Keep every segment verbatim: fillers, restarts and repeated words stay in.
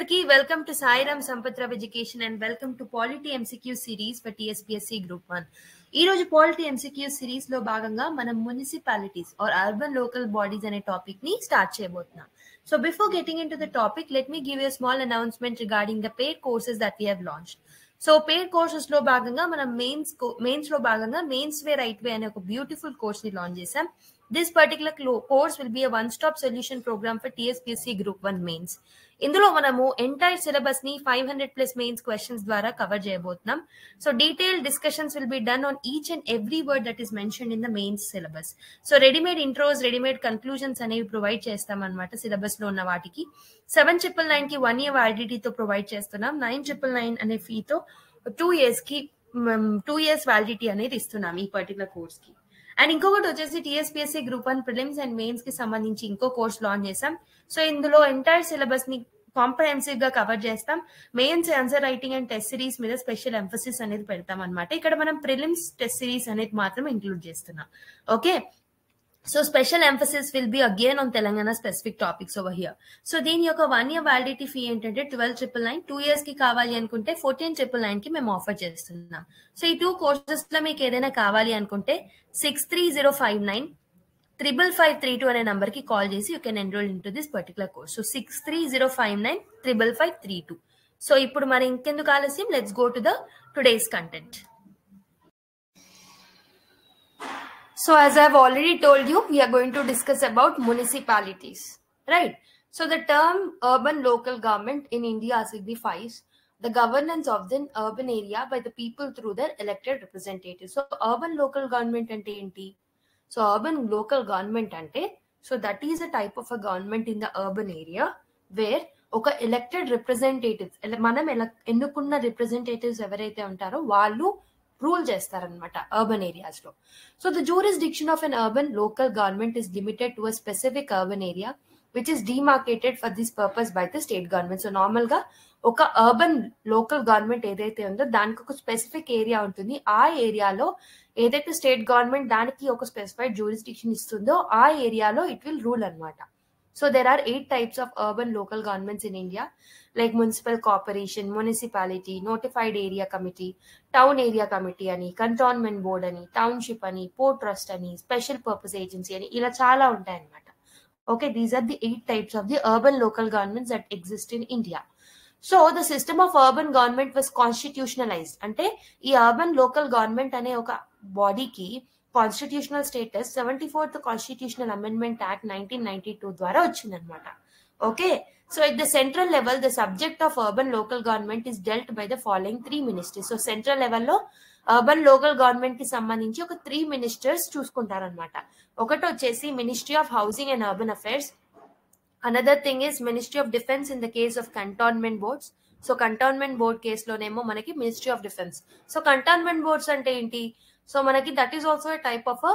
అందరికీ welcome to Sairam Sampathrao education and welcome to polity MCQ series for TSPSC group one. ఈ రోజు polity MCQ series లో భాగంగా మనం municipalities or urban local bodies అనే టాపిక్ ని స్టార్ట్ చేయబోతున్నాం. So before getting in to the topic, let me give you small announcement regarding the paid courses that we have launched. So paid courses లో భాగంగా మనం mains mains లో భాగంగా mains way right way అనే ఒక beautiful course ని launch చేసాం. This particular course will be a one-stop solution program for T S P S C Group one mains. ఇందులో మనము ఎంటైర్ సిలబస్ ని five hundred plus mains questions ద్వారా cover చేయబోతున్నాం. So detail discussions will be done on each and every word that is mention in the mains syllabus. So readymade intros, readymade conclusions అనేవి provide చేస్తాం అనమాట. Syllabus లో ఉన్న వాటికి seven triple nine కి one year వ్యాలిడిటీతో provide చేస్తున్నాం. Nine triple nine అనే ఫీతో టూ ఇయర్స్ కి టూ ఇయర్స్ వ్యాలిడిటీ అనేది ఇస్తున్నాం ఈ పర్టికులర్ కోర్స్ కి. అండ్ ఇంకొకటి వచ్చేసి TSPSC group one prelims and mains కి సంబంధించి ఇంకో కోర్స్ లాంచ్ చేసాం. సో ఇందులో ఎంటైర్ సిలబస్ ని కాంప్రహెన్సివ్ గా కవర్ చేస్తాం. Mains, answer writing and test series మీద స్పెషల్ ఎంఫసిస్ అనేది పెడతాం అనమాట. ఇక్కడ మనం ప్రిలిమ్స్ టెస్ట్ సిరీస్ అనేది మాత్రం ఇంక్లూడ్ చేస్తున్నాం. Okay, so special emphasis will be again on Telangana specific topics over here. So దీని యొక్క వన్ ఇయర్ వ్యాలిడిటీ ఫీ ఏంటంటే twelve triple nine two years కి కావాలి అనుకుంటే ఫోర్టీన్ ట్రిపుల్ నైన్ కి మేము ఆఫర్ చేస్తున్నాం. సో ఈ టూ కోర్సెస్ లో మీకు ఏదైనా కావాలి అనుకుంటే six three zero five nine triple five three two అనే నంబర్ కి కాల్ చేసి you can enrol in to this particular course. So six three zero five nine triple five three two. So ఇప్పుడు మరి ఇంకెందుకు ఆలస్యం, let's go to the today's content. So as I've already told you, we are going to discuss about municipalities, right? So the term urban local government in India signifies the governance of the urban area by the people through their elected representatives. So urban local government ante enti? So urban local government ante, so that is a type of a government in the urban area where ఒక elected representatives, మనం ఎన్నుకున్న representatives ఎవరైతే ఉంటారో వాళ్ళు rule చేస్తారనమాట urban areas లో. So the jurisdiction of an urban local government is limited to a specific urban area which is demarcated for this purpose by the state government. So normal గా ఒక urban local government ఏదైతే ఉందో దానికి ఒక specific area ఉంటుంది. ఆ ఏరియాలో ఏదైతే స్టేట్ గవర్నమెంట్ దానికి ఒక స్పెసిఫైడ్ జ్యూరిస్డిక్షన్ ఇస్తుందో ఆ ఏరియాలో ఇట్ విల్ రూల్ అనమాట. So there are eight types of urban local governments in India, like municipal corporation, municipality, notified area committee, town area committee ani, cantonment board ani, township ani, port trust ani, special purpose agency ani, ila chaala untayi annamata. Okay, these are the eight types of the urban local governments that exist in India. So the system of urban government was constitutionalized. Ante ee urban local government ane oka body ki constitutional status seventy fourth constitutional amendment act nineteen ninety two ద్వారా వచ్చిందనమాట. Okay, so at the central level the subject of urban local government is dealt by the following three ministries. So central లెవెల్లో urban local government కి సంబంధించి ఒక three ministers చూసుకుంటారనమాట. ఒకటి వచ్చేసి ministry of housing and urban affairs, another thing is ministry of defence in the case of cantonment boards. So cantonment board కేసులోనేమో మనకి ministry of defence. So cantonment boards అంటే ఏంటి? So మనకి that is also a type of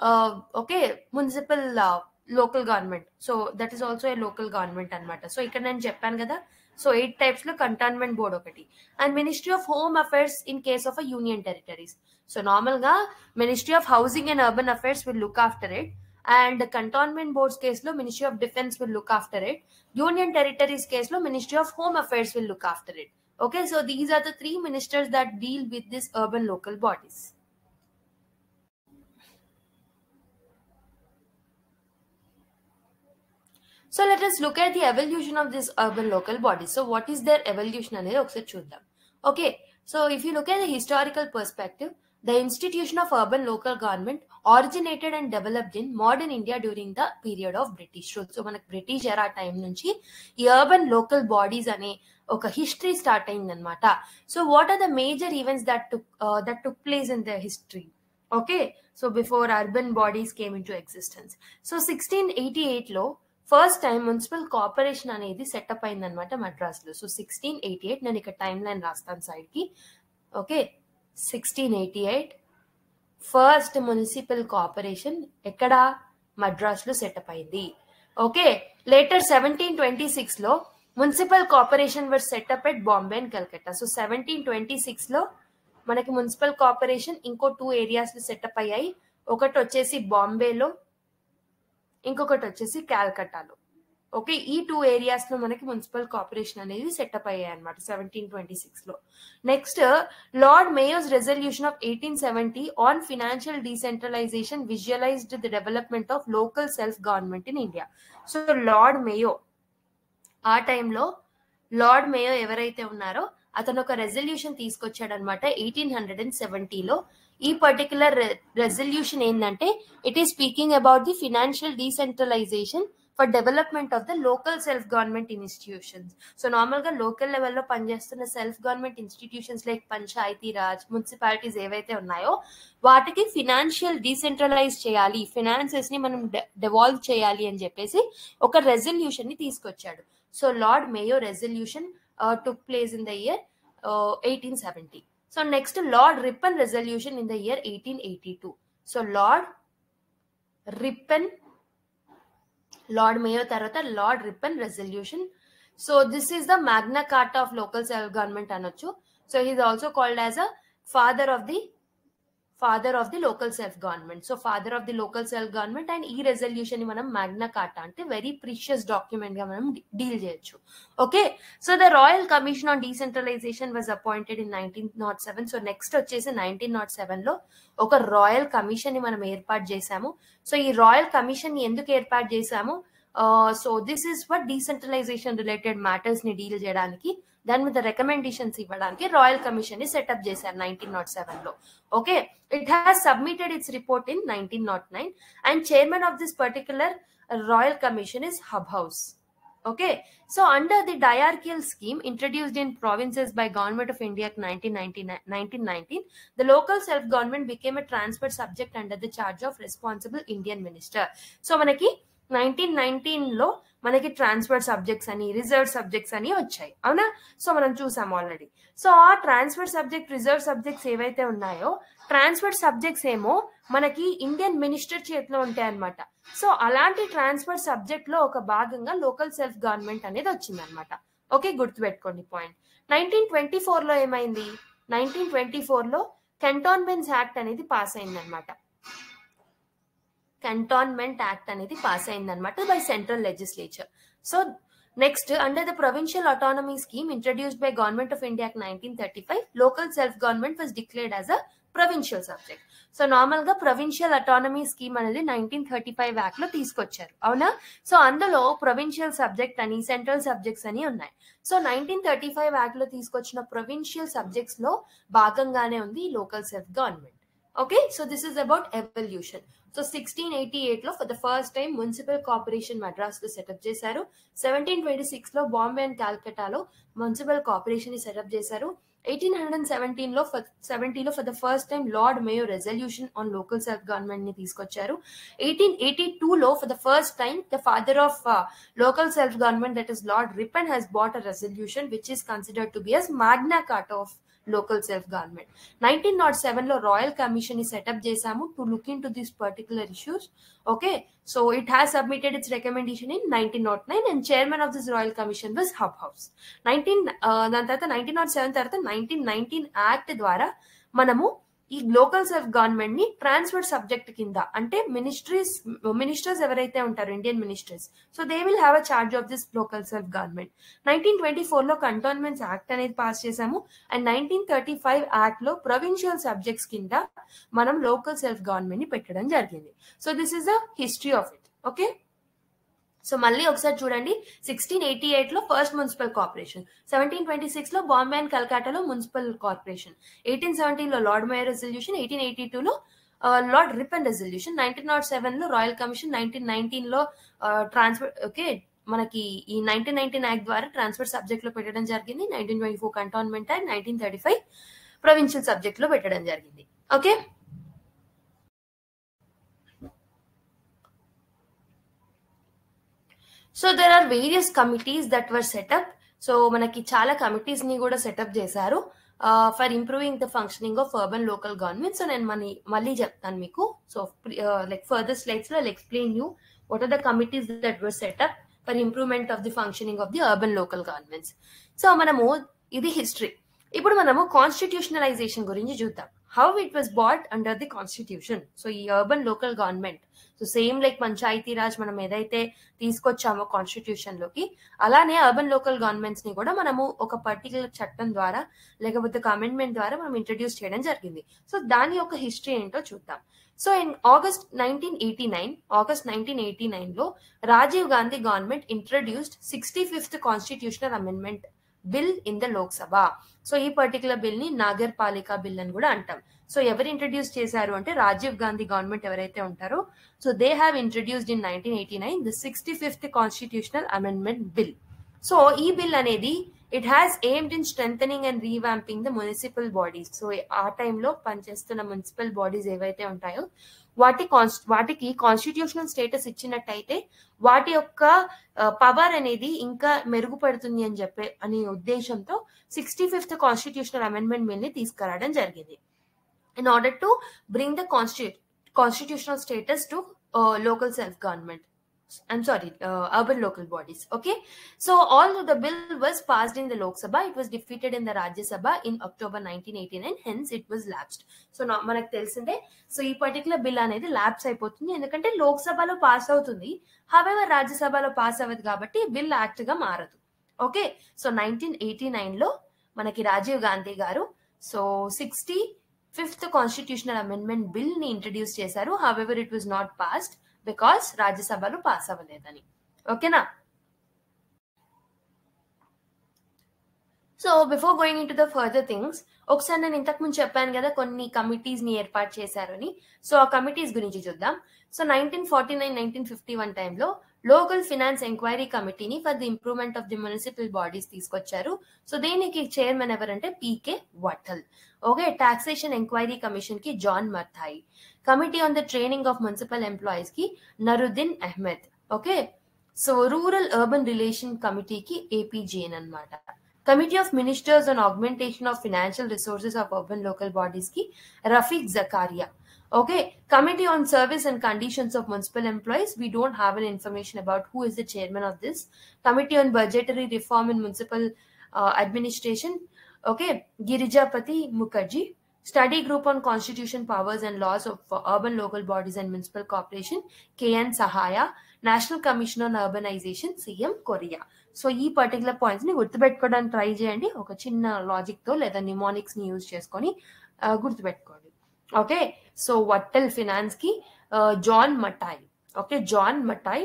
okay municipal local government. So that is also a local government అనమాట. So ఇక్కడ నేను చెప్పాను కదా, so eight types లో కంటోన్మెంట్ బోర్డ్ ఒకటి. And ministry of home affairs in case of a union territories. So normal గా ministry of housing and urban affairs will look after it, and cantonment boards కేసులో ministry of defence will look after it, union territories కేసులో ministry of home affairs will look after it. Okay, so these are the three ministers that deal with this urban local bodies. So let us look at the evolution of this urban local bodies. So what is their evolution అనేది ఒకసారి చూద్దాం. Okay, so if you look at the historical perspective, the institution of urban local government originated and developed in modern India during the period of British rule. So మనకు British era time నుంచి ఈ urban local bodies అనే ఒక history start అయిందనమాట. So what are the major events that took that took place in the history? Okay, so before urban bodies came in to existence. So sixteen eighty eight లో first time municipal corporation అనేది setup అయిందనమాట మద్రాస్లో. So sixteen eighty eight నేను ఇక్కడ time line రాస్తాను side కి. Okay, sixteen eighty eight first municipal corporation ఎక్కడ? మద్రాస్లో సెటప్ అయింది. Okay, later seventeen twenty six లో municipal corporation were setup at Bombay and Calcutta. So seventeen twenty six లో మనకి మున్సిపల్ కార్పొరేషన్ ఇంకో టూ ఏరియాస్ లో సెటప్ అయ్యాయి. ఒకటి వచ్చేసి బాంబేలో, ఇంకొకటి వచ్చేసి కాల్కటాలో. ఓకే, ఈ టూ ఏరియాస్ లో మనకి మున్సిపల్ కార్పొరేషన్ అనేది సెటప్ అయ్యాయి అనమాట సెవెంటీన్ ట్వంటీ సిక్స్ లో. Next, lord Mayo's resolution of eighteen seventy on financial decentralisation visualised the development of local self government in India. So lord Mayo ఆ టైంలో lord Mayo ఎవరైతే ఉన్నారో అతను ఒక రెజల్యూషన్ తీసుకొచ్చాడు అనమాట ఎయిటీన్ హండ్రెడ్ అండ్ సెవెంటీలో. ఈ పర్టికులర్ రెజల్యూషన్ ఏంటంటే it is speaking about the financial decentralisation for development of the local self government institutions. So normal గా లోకల్ లెవెల్లో పనిచేస్తున్న self government institutions like Panchayati Raj, municipalities ఏవైతే ఉన్నాయో వాటికి ఫినాన్షియల్ డీసెంట్రలైజ్ చేయాలి, ఫినాన్సెస్ ని మనం డెవాల్వ్ చేయాలి అని చెప్పేసి ఒక రెజల్యూషన్ ని తీసుకొచ్చాడు. So lord Mayo resolution took place in the year eighteen seventy. So next, lord Ripon resolution in the year eighteen eighty two. So lord Ripon, lord Mayo తర్వాత lord Ripon resolution. So this is the Magna Carta of local self government అనొచ్చు. So he's also called as a father of the father of the local self government. So father of the local self government. And ఈ resolution ని మనం Magna కార్టా అంటే very precious document గా మనం deal చేయొచ్చు. Okay, so the royal commission on decentralisation was appointed in nineteen not seven. So next వచ్చేసి nineteen not seven లో ఒక రాయల్ కమిషన్ ని మనం ఏర్పాటు చేశాము. సో ఈ రాయల్ కమిషన్ ని ఎందుకు ఏర్పాటు చేశాము? So this is for decentralisation related matters ని డీల్ చేయడానికి, దాని మీద రికమెండేషన్స్ ఇవ్వడానికి రాయల్ కమిషన్ ని సెటప్ చేశారు నైన్టీన్ నాట్ సెవెన్ లో. Okay, it has submitted its report in nineteen not nine and chairman of this particular royal commission is Hobhouse. Okay, so under the diarchial scheme introduced in provinces by Government of India nineteen nineteen, the local self-government became a transferred subject under the charge of responsible Indian minister. So manaki nineteen nineteen లో మనకి transfer subjects అని, reserve subjects అని వచ్చాయి, అవునా? So మనం చూసాం already. So ఆ transfer subject, reserve subjects ఏవైతే ఉన్నాయో, ట్రాన్స్ఫర్ సబ్జెక్ట్స్ ఏమో మనకి ఇండియన్ మినిస్టర్ చేతిలో ఉంటాయి అనమాట. సో అలాంటి ట్రాన్స్ఫర్ సబ్జెక్ట్ లో ఒక భాగంగా లోకల్ సెల్ఫ్ గవర్నమెంట్ అనేది వచ్చింది అనమాట. ఓకే, గుర్తుపెట్టుకోండి పాయింట్. నైన్టీన్ ట్వంటీ ఫోర్ లో ఏమైంది? నైన్టీన్ ట్వంటీ ఫోర్ లో కంటోన్మెంట్స్ యాక్ట్ అనేది పాస్ అయింది అనమాట. కంటోన్మెంట్ యాక్ట్ అనేది పాస్ అయిందనమాట by central legislature. So next, under the provincial autonomy scheme introduced by government of India nineteen thirty five, local self government was declared as a provincial subject. So normal గా provincial autonomy scheme అనేది nineteen thirty five act లో తీసుకొచ్చారు, అవునా? So అందులో provincial subject అని, central subjects అని ఉన్నాయి. So nineteen thirty five act లో తీసుకొచ్చిన ప్రొవిన్షియల్ సబ్జెక్ట్స్ లో భాగంగానే ఉంది local self government. Okay, so this is about evolution. So sixteen eighty eight లో for the first time municipal corporation Madras లో సెటప్ చేశారు. సెవెంటీన్ ట్వంటీ సిక్స్ లో బాంబే అండ్ కాల్కటాలో మున్సిపల్ కార్పొరేషన్ ని సెటప్ చేశారు. ఎయిటీన్ హండ్రెడ్ సెవెంటీన్ లో సెవెంటీలో for the first time Lord Mayo resolution on local self government ని తీసుకొచ్చారు. ఎయిటీన్ ఎయిటీ టూ లో for the first time the father of local self government, that is Lord Ripon, has bought a resolution which is considered to be as Magna Carta of local self government. Nineteen not seven లో royal commission ని setup చేశాము to look in to this particular issues. Okay, so it has submitted its recommendation in nineteen not nine and chairman of this royal commission was Hobhouse. Nineteen దాని తర్వాత nineteen not seven తర్వాత nineteen nineteen act ద్వారా మనము ఈ local self government ని transfer subject కింద, అంటే ministries ministers ఎవరైతే ఉంటారో Indian ministers, so they will have a charge of this local self government. Nineteen twenty four లో కంటోన్మెంట్స్ యాక్ట్ అనేది పాస్ చేశాము and nineteen thirty five act లో provincial subjects కింద మనం లోకల్ సెల్ఫ్ గవర్నమెంట్ ని పెట్టడం జరిగింది. So this is the history of it. Okay, so మళ్ళీ ఒకసారి చూడండి. సిక్స్టీన్ ఎయిటీ ఎయిట్ లో first municipal corporation, seventeen twenty six లో బాంబే అండ్ కల్కటాలో మున్సిపల్ కార్పొరేషన్, ఎయిటీన్ సెవెంటీన్ లో Lord Mayor resolution, eighteen eighty two లో Lord Ripon resolution, nineteen not seven లో royal commission, nineteen nineteen లో ట్రాన్స్ఫర్. ఓకే, మనకి ఈ nineteen nineteen act ద్వారా transfer subject లో పెట్టడం జరిగింది. Nineteen twenty four cantonment act, nineteen thirty five provincial subject లో పెట్టడం జరిగింది. Okay, so there are various committees that were setup. So మనకి చాలా కమిటీస్ ని కూడా సెటప్ చేశారు for improving the functioning of urban local government. So నేను మనీ మళ్ళీ చెప్తాను మీకు. సో లైక్ ఫర్దర్ స్లైడ్స్ లో explain you what are the committees that were setup for improvement of the functioning of the urban local governments. So మనము ఇది history. ఇప్పుడు మనము కాన్స్టిట్యూషనలైజేషన్ గురించి చూద్దాం. how it was bought under the constitution. So ఈ urban local government, so same like Panchayati Raj మనం ఏదైతే తీసుకొచ్చామో constitution లోకి, అలానే అర్బన్ లోకల్ గవర్నమెంట్స్ ని కూడా మనము ఒక పర్టికులర్ చట్టం ద్వారా లేకపోతే ఒక అమెండ్మెంట్ ద్వారా మనం ఇంట్రడ్యూస్ చేయడం జరిగింది. సో దాని యొక్క హిస్టరీ ఏంటో చూద్దాం. So in August nineteen eighty nine August nineteen eighty nine లో Rajiv Gandhi government introduced sixty fifth constitutional amendment bill in the Lok Sabha. So ఈ పర్టికులర్ బిల్ ని నాగర్ పాలికా బిల్ అని కూడా అంటాం. సో ఎవరు ఇంట్రడ్యూస్ చేశారు అంటే రాజీవ్ గాంధీ గవర్నమెంట్ ఎవరైతే ఉంటారో, so they have introduced in nineteen eighty nine the sixty fifth constitutional amendment bill. So ఈ బిల్ అనేది it has aimed in strengthening and revamping the municipal bodies. So ఆ టైంలో పనిచేస్తున్న మున్సిపల్ బాడీస్ ఏవైతే ఉంటాయో వాటి కాన్స్ వాటికి కాన్స్టిట్యూషనల్ స్టేటస్ ఇచ్చినట్టయితే వాటి యొక్క పవర్ అనేది ఇంకా మెరుగుపడుతుంది అని చెప్పే అనే ఉద్దేశంతో sixty fifth constitutional amendment bill ని తీసుకురావడం జరిగింది in order to bring the constitu constitutional status to uh, local self government. I'm sorry, uh, urban local bodies. Okay, so all the bill was passed in the Lok Sabha. It was defeated in the Rajya Sabha in October nineteen eighty-nine. Hence, it was lapsed. So now manaku telisinde, so ee particular bill anedi lapse అయిపోతుంది ఎందుకంటే లోక్ సభలో pass అవుతుంది. However, Rajya Sabhalo pass అవ్వదు కాబట్టి bill act గా మారదు. Okay, so nineteen eighty nine లో మనకి రాజీవ్ గాంధీ గారు so sixty fifth constitutional amendment bill ని ఇంట్రడ్యూస్ చేశారు. However it was not passed because రాజ్యసభలో పాస్ అవ్వలేదని. ఓకేనా? So before going in to the further things, ఒకసారి నేను ఇంతకు ముందు చెప్పాను కదా కొన్ని కమిటీస్ ని ఏర్పాటు చేశారని. సో ఆ కమిటీస్ గురించి చూద్దాం. So nineteen forty nine nineteen fifty one టైంలో లోకల్ ఫినాన్స్ ఎంక్వైరీ కమిటీని for the improvement of the municipal bodies తీసుకొచ్చారు. సో దీనికి చైర్మన్ ఎవరంటే P K Wattal. Okay, taxation enquiry commission కి John Mathai, committee on the training of municipal employees కి Nuruddin Ahmed. Okay, so rural urban relation కమిటీకి A P Jain అనమాట. Committee of ministers on augmentation of financial resources of urban local bodies కి Rafiq Zakaria. Okay, Committee on Service and Conditions of Municipal Employees. We don't have any information about who is the chairman of this. Committee on Budgetary Reform in Municipal uh, Administration. Okay, Girijapati Mukherjee. Study Group on Constitution, Powers and Laws of uh, Urban Local Bodies and Municipal Corporation. K N Sahaya. National Commission on Urbanization. C M Korea. So ఈ particular points ని గుర్తుపెట్టుకోవడానికి try చేయండి. ఒక చిన్న logic తో లేదా mnemonics ని use చేసుకొని గుర్తుపెట్టుకోండి. ఓకే, సో వట్టల్ ఫినాన్స్ కి జాన్ మటాయ్. ఓకే, జాన్ మటాయ్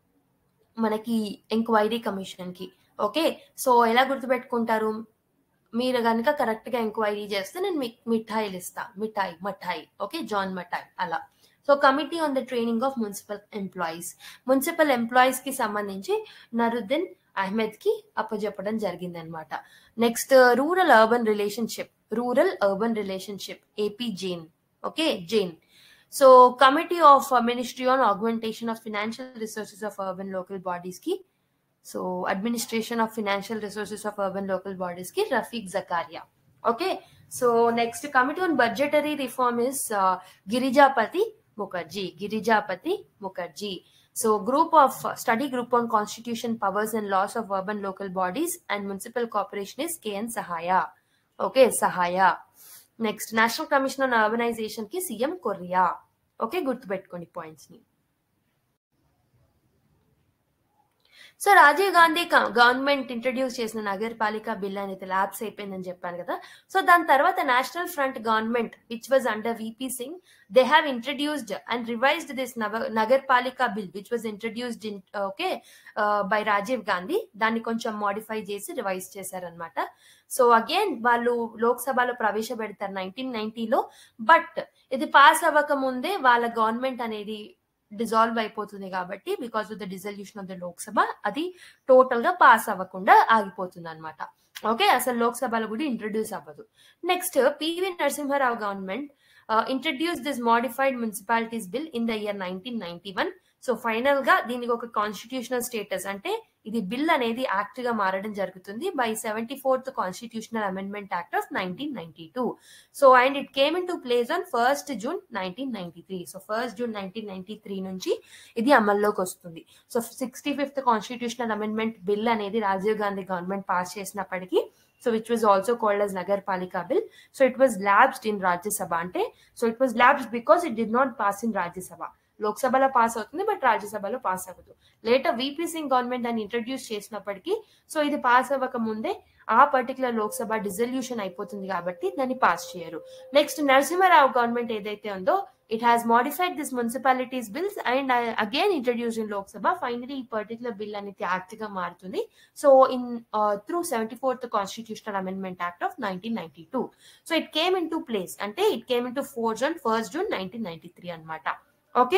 మనకి ఎంక్వైరీ కమిషన్ కి. ఓకే, సో ఎలా గుర్తుపెట్టుకుంటారు, మీరు కనుక కరెక్ట్ గా ఎంక్వైరీ చేస్తే నేను మీకు మిఠాయిలు ఇస్తా. మిఠాయి మఠాయి. ఓకే, జాన్ మటాయ్ అలా. So committee on the training of municipal employees, municipal employees కి సంబంధించి నరుద్దీన్ అహ్మద్ కి అప్పచెప్పడం జరిగింది అనమాట. Next rural urban relationship, rural urban relationship A P Jain. Okay, Jain. So committee of ministry on augmentation of financial resources of urban local bodies కి, so administration of financial resources of urban local bodies కి Rafiq Zakaria. Okay, so next committee on budgetary reform is Girijapati Mukherjee. Girijapathi Mukherjee. So group of uh, study group on constitution, powers and laws of urban local bodies and municipal corporation is K N Sahaya. Okay, Sahaya. Next, National Commission on Urbanization ki C M Korea. Okay, గుర్తు పెట్టుకోండి points ని. So Rajiv Gandhi government introduce చేసిన Nagarpalika bill అనేది lapse అయిపోయిందని చెప్పాను కదా. So దాని తర్వాత national front government which was under V P Singh, they have introduced and revised this Nagarpalika bill which was introduced in okay by Rajiv Gandhi. దాన్ని కొంచెం మోడిఫై చేసి రివైజ్ చేశారనమాట. సో అగైన్ వాళ్ళు లోక్సభలో ప్రవేశపెడతారు నైన్టీన్ నైన్టీలో. బట్ ఇది పాస్ అవ్వక ముందే వాళ్ళ గవర్నమెంట్ అనేది డిజాల్వ్ అయిపోతుంది కాబట్టి because of the dissolution of the Lok Sabha అది టోటల్ గా పాస్ అవ్వకుండా ఆగిపోతుంది అనమాట. ఓకే, అసలు లోక్సభలో కూడా ఇంట్రడ్యూస్ అవ్వదు. Next P V Narasimha Rao government introduce this modified municipalities bill in the year nineteen ninety one. So final గా దీనికి ఒక కాన్స్టిట్యూషనల్ స్టేటస్ అంటే ఇది బిల్ అనేది యాక్ట్ గా మారడం జరుగుతుంది by seventy fourth constitutional amendment act of nineteen ninety two. So and it came in to place on first June nineteen ninety three. So first June nineteen ninety three నుంచి ఇది అమల్లోకి వస్తుంది. So sixty fifth constitutional amendment bill అనేది Rajiv Gandhi government pass చేసినప్పటికీ so which was also called as Nagar Palika Bill. So it was lapsed in Rajya Sabha ante, so it was lapsed because it did not pass in Rajya Sabha. Lok Sabhalo pass avutundi but Rajya Sabhalo pass avadu. Later V P Singh government దాన్ని introduce చేసినప్పటికీ so ఇది pass అవ్వక ముందే ఆ particular Lok Sabha dissolution అయిపోతుంది కాబట్టి దాన్ని pass చేయరు. నెక్స్ట్ నరసింహారావు గవర్నమెంట్ ఏదైతే ఉందో it has modified this municipalities bills and uh, again introduced in Lok Sabha. Finally ఈ పర్టికులర్ బిల్ అనేది యాక్ట్ గా మారుతుంది. So in through seventy fourth constitutional amendment act of nineteen ninety two. So it came in to place అంటే it came in to four June first June nineteen ninety three అనమాట. Okay,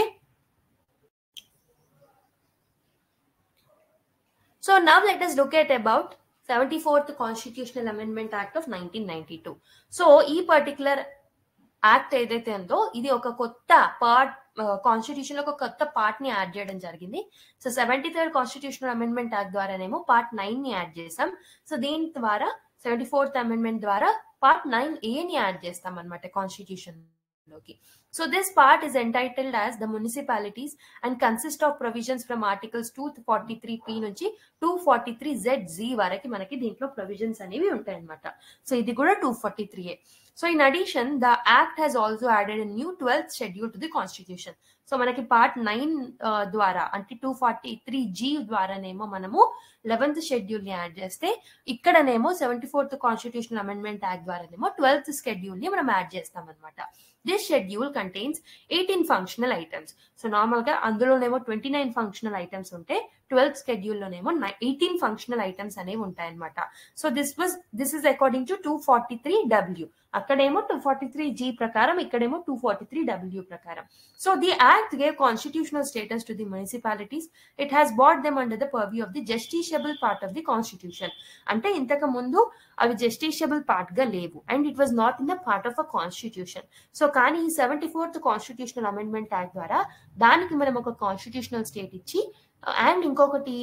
so now let us look at about seventy-fourth Constitutional Amendment Act of nineteen ninety-two. So ఈ particular act ఏదైతే ఉందో ఇది ఒక కొత్త part constitution లో ఒక కొత్త పార్ట్ ని యాడ్ చేయడం జరిగింది. So seventy third constitutional amendment act ద్వారానేమో పార్ట్ నైన్ ని యాడ్ చేసాం. సో దీని ద్వారా సెవెంటీ ఫోర్త్ అమెండ్మెంట్ ద్వారా పార్ట్ నైన్ ఏ ని యాడ్ చేస్తాం అనమాట కాన్స్టిట్యూషన్ లోకి. So this part is entitled as the municipalities and consist of provisions from articles two forty-three P నుంచి two forty-three Z Z వరకు మనకి దీంట్లో ప్రొవిజన్స్ అనేవి ఉంటాయి అన్నమాట. సో ఇది కూడా two forty-three A. So in addition, the act has also added a new twelfth schedule to the constitution. So మనకి పార్ట్ నైన్ ద్వారా అంటే టూ ఫార్టీ త్రీ జీ ద్వారానేమో మనము లెవెన్త్ షెడ్యూల్ ని యాడ్ చేస్తే ఇక్కడనేమో seventy fourth constitutional amendment act ద్వారానేమో twelfth schedule ని మనం యాడ్ చేస్తాం అనమాట. This schedule contains eighteen functional items. So normal గా అందులోనేమో ట్వంటీ నైన్ ఫంక్షనల్ ఐటమ్స్ ఉంటే ట్వెల్త్ షెడ్యూల్ లోనేమో ఎయిటీన్ ఫంక్షనల్ ఐటమ్స్ అనేవి ఉంటాయి అనమాట. So this was this is according to two forty three W. అక్కడేమో టూ ఫార్టీ త్రీ జీ ప్రకారం, ఇక్కడేమో టూ ఫార్టీ త్రీ డబ్ల్యూ ప్రకారం. So the act gave constitutional status to the municipalities. It has bought them under the purview of the justiciable part of the constitution. అంటే ఇంతకు ముందు అవి justiciable part గా లేవు and it was not in the part of a constitution. So కానీ ఈ seventy fourth constitutional amendment act ద్వారా దానికి మనం ఒక కాన్స్టిట్యూషనల్ స్టేట్ ఇచ్చి అండ్ ఇంకొకటి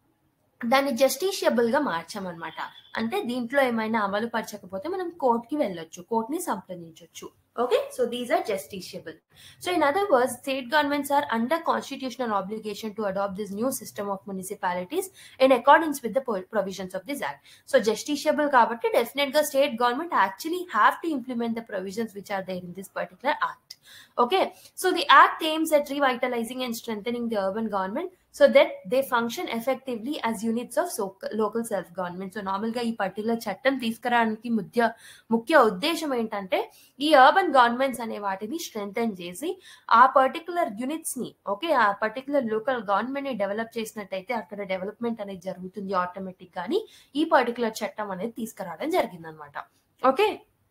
దాన్ని జస్టిషియబుల్ గా మార్చామన్నమాట. అంటే దీంట్లో ఏమైనా అమలు పరచకపోతే మనం కోర్టుకి వెళ్ళొచ్చు, కోర్టుని సంప్రదించవచ్చు. Okay, so these are justiciable. So in other words, state governments are under constitutional obligation to adopt this new system of municipalities in accordance with the provisions of this act. So justiciable kabatti definitely state government actually have to implement the provisions which are there in this particular act. Okay, so the act aims at revitalizing and strengthening the urban government so that they function effectively as units of so local self government. So normal ga ee particular chattam తీసుకురావడానికి ముఖ్య ముఖ్య ఉద్దేశం ఏంటంటే ఈ urban governments అనే వాటిని strengthen చేసి ఆ పర్టికులర్ యూనిట్స్ ని ఓకే ఆ పర్టికులర్ లోకల్ గవర్నమెంట్ ని డెవలప్ చేసినట్టయితే అక్కడ డెవలప్మెంట్ అనేది జరుగుతుంది ఆటోమేటిక్ గానీ ఈ పర్టికులర్ చట్టం అనేది తీసుకురావడం జరిగింది అనమాట. Okay,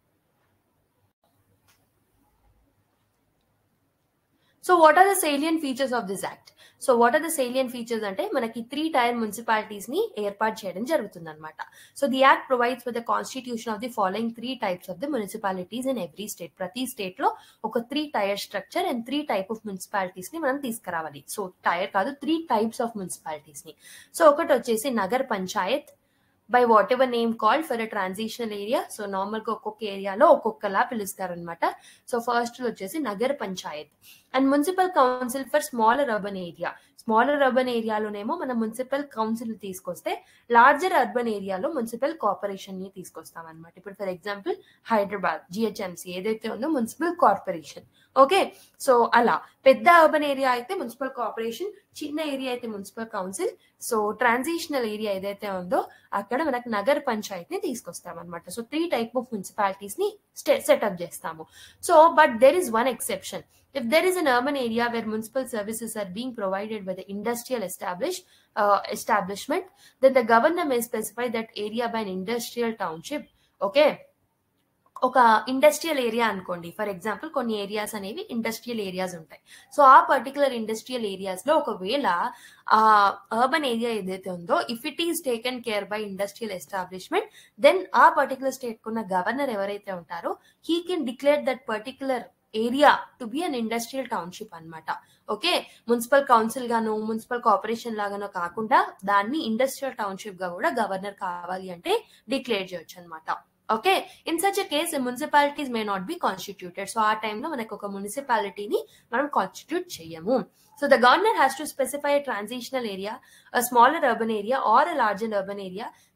so what are the salient features of this act? So what are the salient features ante manaki three tier municipalities ni ఏర్పాటు చేయడం జరుగుతుంది అన్నమాట. So the act provides for the constitution of the following three types of the municipalities in every state. ప్రతి state లో ఒక three tier structure and three type of municipalities ని మనం తీసుకురావాలి. సో టైర్ కాదు, త్రీ టైప్స్ ఆఫ్ మున్సిపాలిటీస్ ని. So ఒకటి వచ్చేసి nagar Panchayat by whatever name called for a transitional area. So normal గా ఒక్కొక్క ఏరియాలో ఒక్కొక్కలా పిలుస్తారు అనమాట. సో ఫస్ట్ వచ్చేసి nagar panchayat and municipal council for smaller urban area. Smaller urban ఏరియాలోనేమో మనం మున్సిపల్ కౌన్సిల్ తీసుకొస్తే లార్జర్ అర్బన్ ఏరియాలో మున్సిపల్ కార్పొరేషన్ ని తీసుకొస్తాం అనమాట. ఇప్పుడు ఫర్ ఎగ్జాంపుల్ హైదరాబాద్ జిహెచ్ఎంసీ ఏదైతే ఉందో మున్సిపల్ కార్పొరేషన్. ఓకే, సో అలా పెద్ద అర్బన్ ఏరియా అయితే మున్సిపల్ కార్పొరేషన్, చిన్న ఏరియా అయితే municipal council. So transitional area ఏదైతే ఉందో అక్కడ మనకు నగర్ పంచాయత్ ని తీసుకొస్తాం అనమాట. So three type of municipalities ని సెటప్ చేస్తాము. So but there is one exception. If there is an urban area where municipal services are being provided by the industrial establish, uh, establishment, then the governor may specify that area by an industrial township. Okay, ఒక industrial area అనుకోండి, for example కొన్ని areas అనేవి industrial areas ఉంటాయి. So ఆ particular industrial areas లో ఒకవేళ ఆ urban area ఏదైతే ఉందో if it is taken care by industrial establishment, then ఆ పర్టికులర్ స్టేట్ కున్న గవర్నర్ ఎవరైతే ఉంటారో he can declare that particular area to be an industrial township అనమాట. ఓకే, మున్సిపల్ కౌన్సిల్ గాను మున్సిపల్ కార్పొరేషన్ లాగానో కాకుండా దాన్ని ఇండస్ట్రియల్ టౌన్షిప్ గా కూడా గవర్నర్ కావాలి అంటే డిక్లేర్ చేయొచ్చు అనమాట. Okay, in such a case municipalities may not be constituted. So ఆ టైంలో మనకు ఒక మున్సిపాలిటీని మనం కాన్స్టిట్యూట్ చేయము. So the governor has to specify a transitional area, a smaller urban area or a larger urban area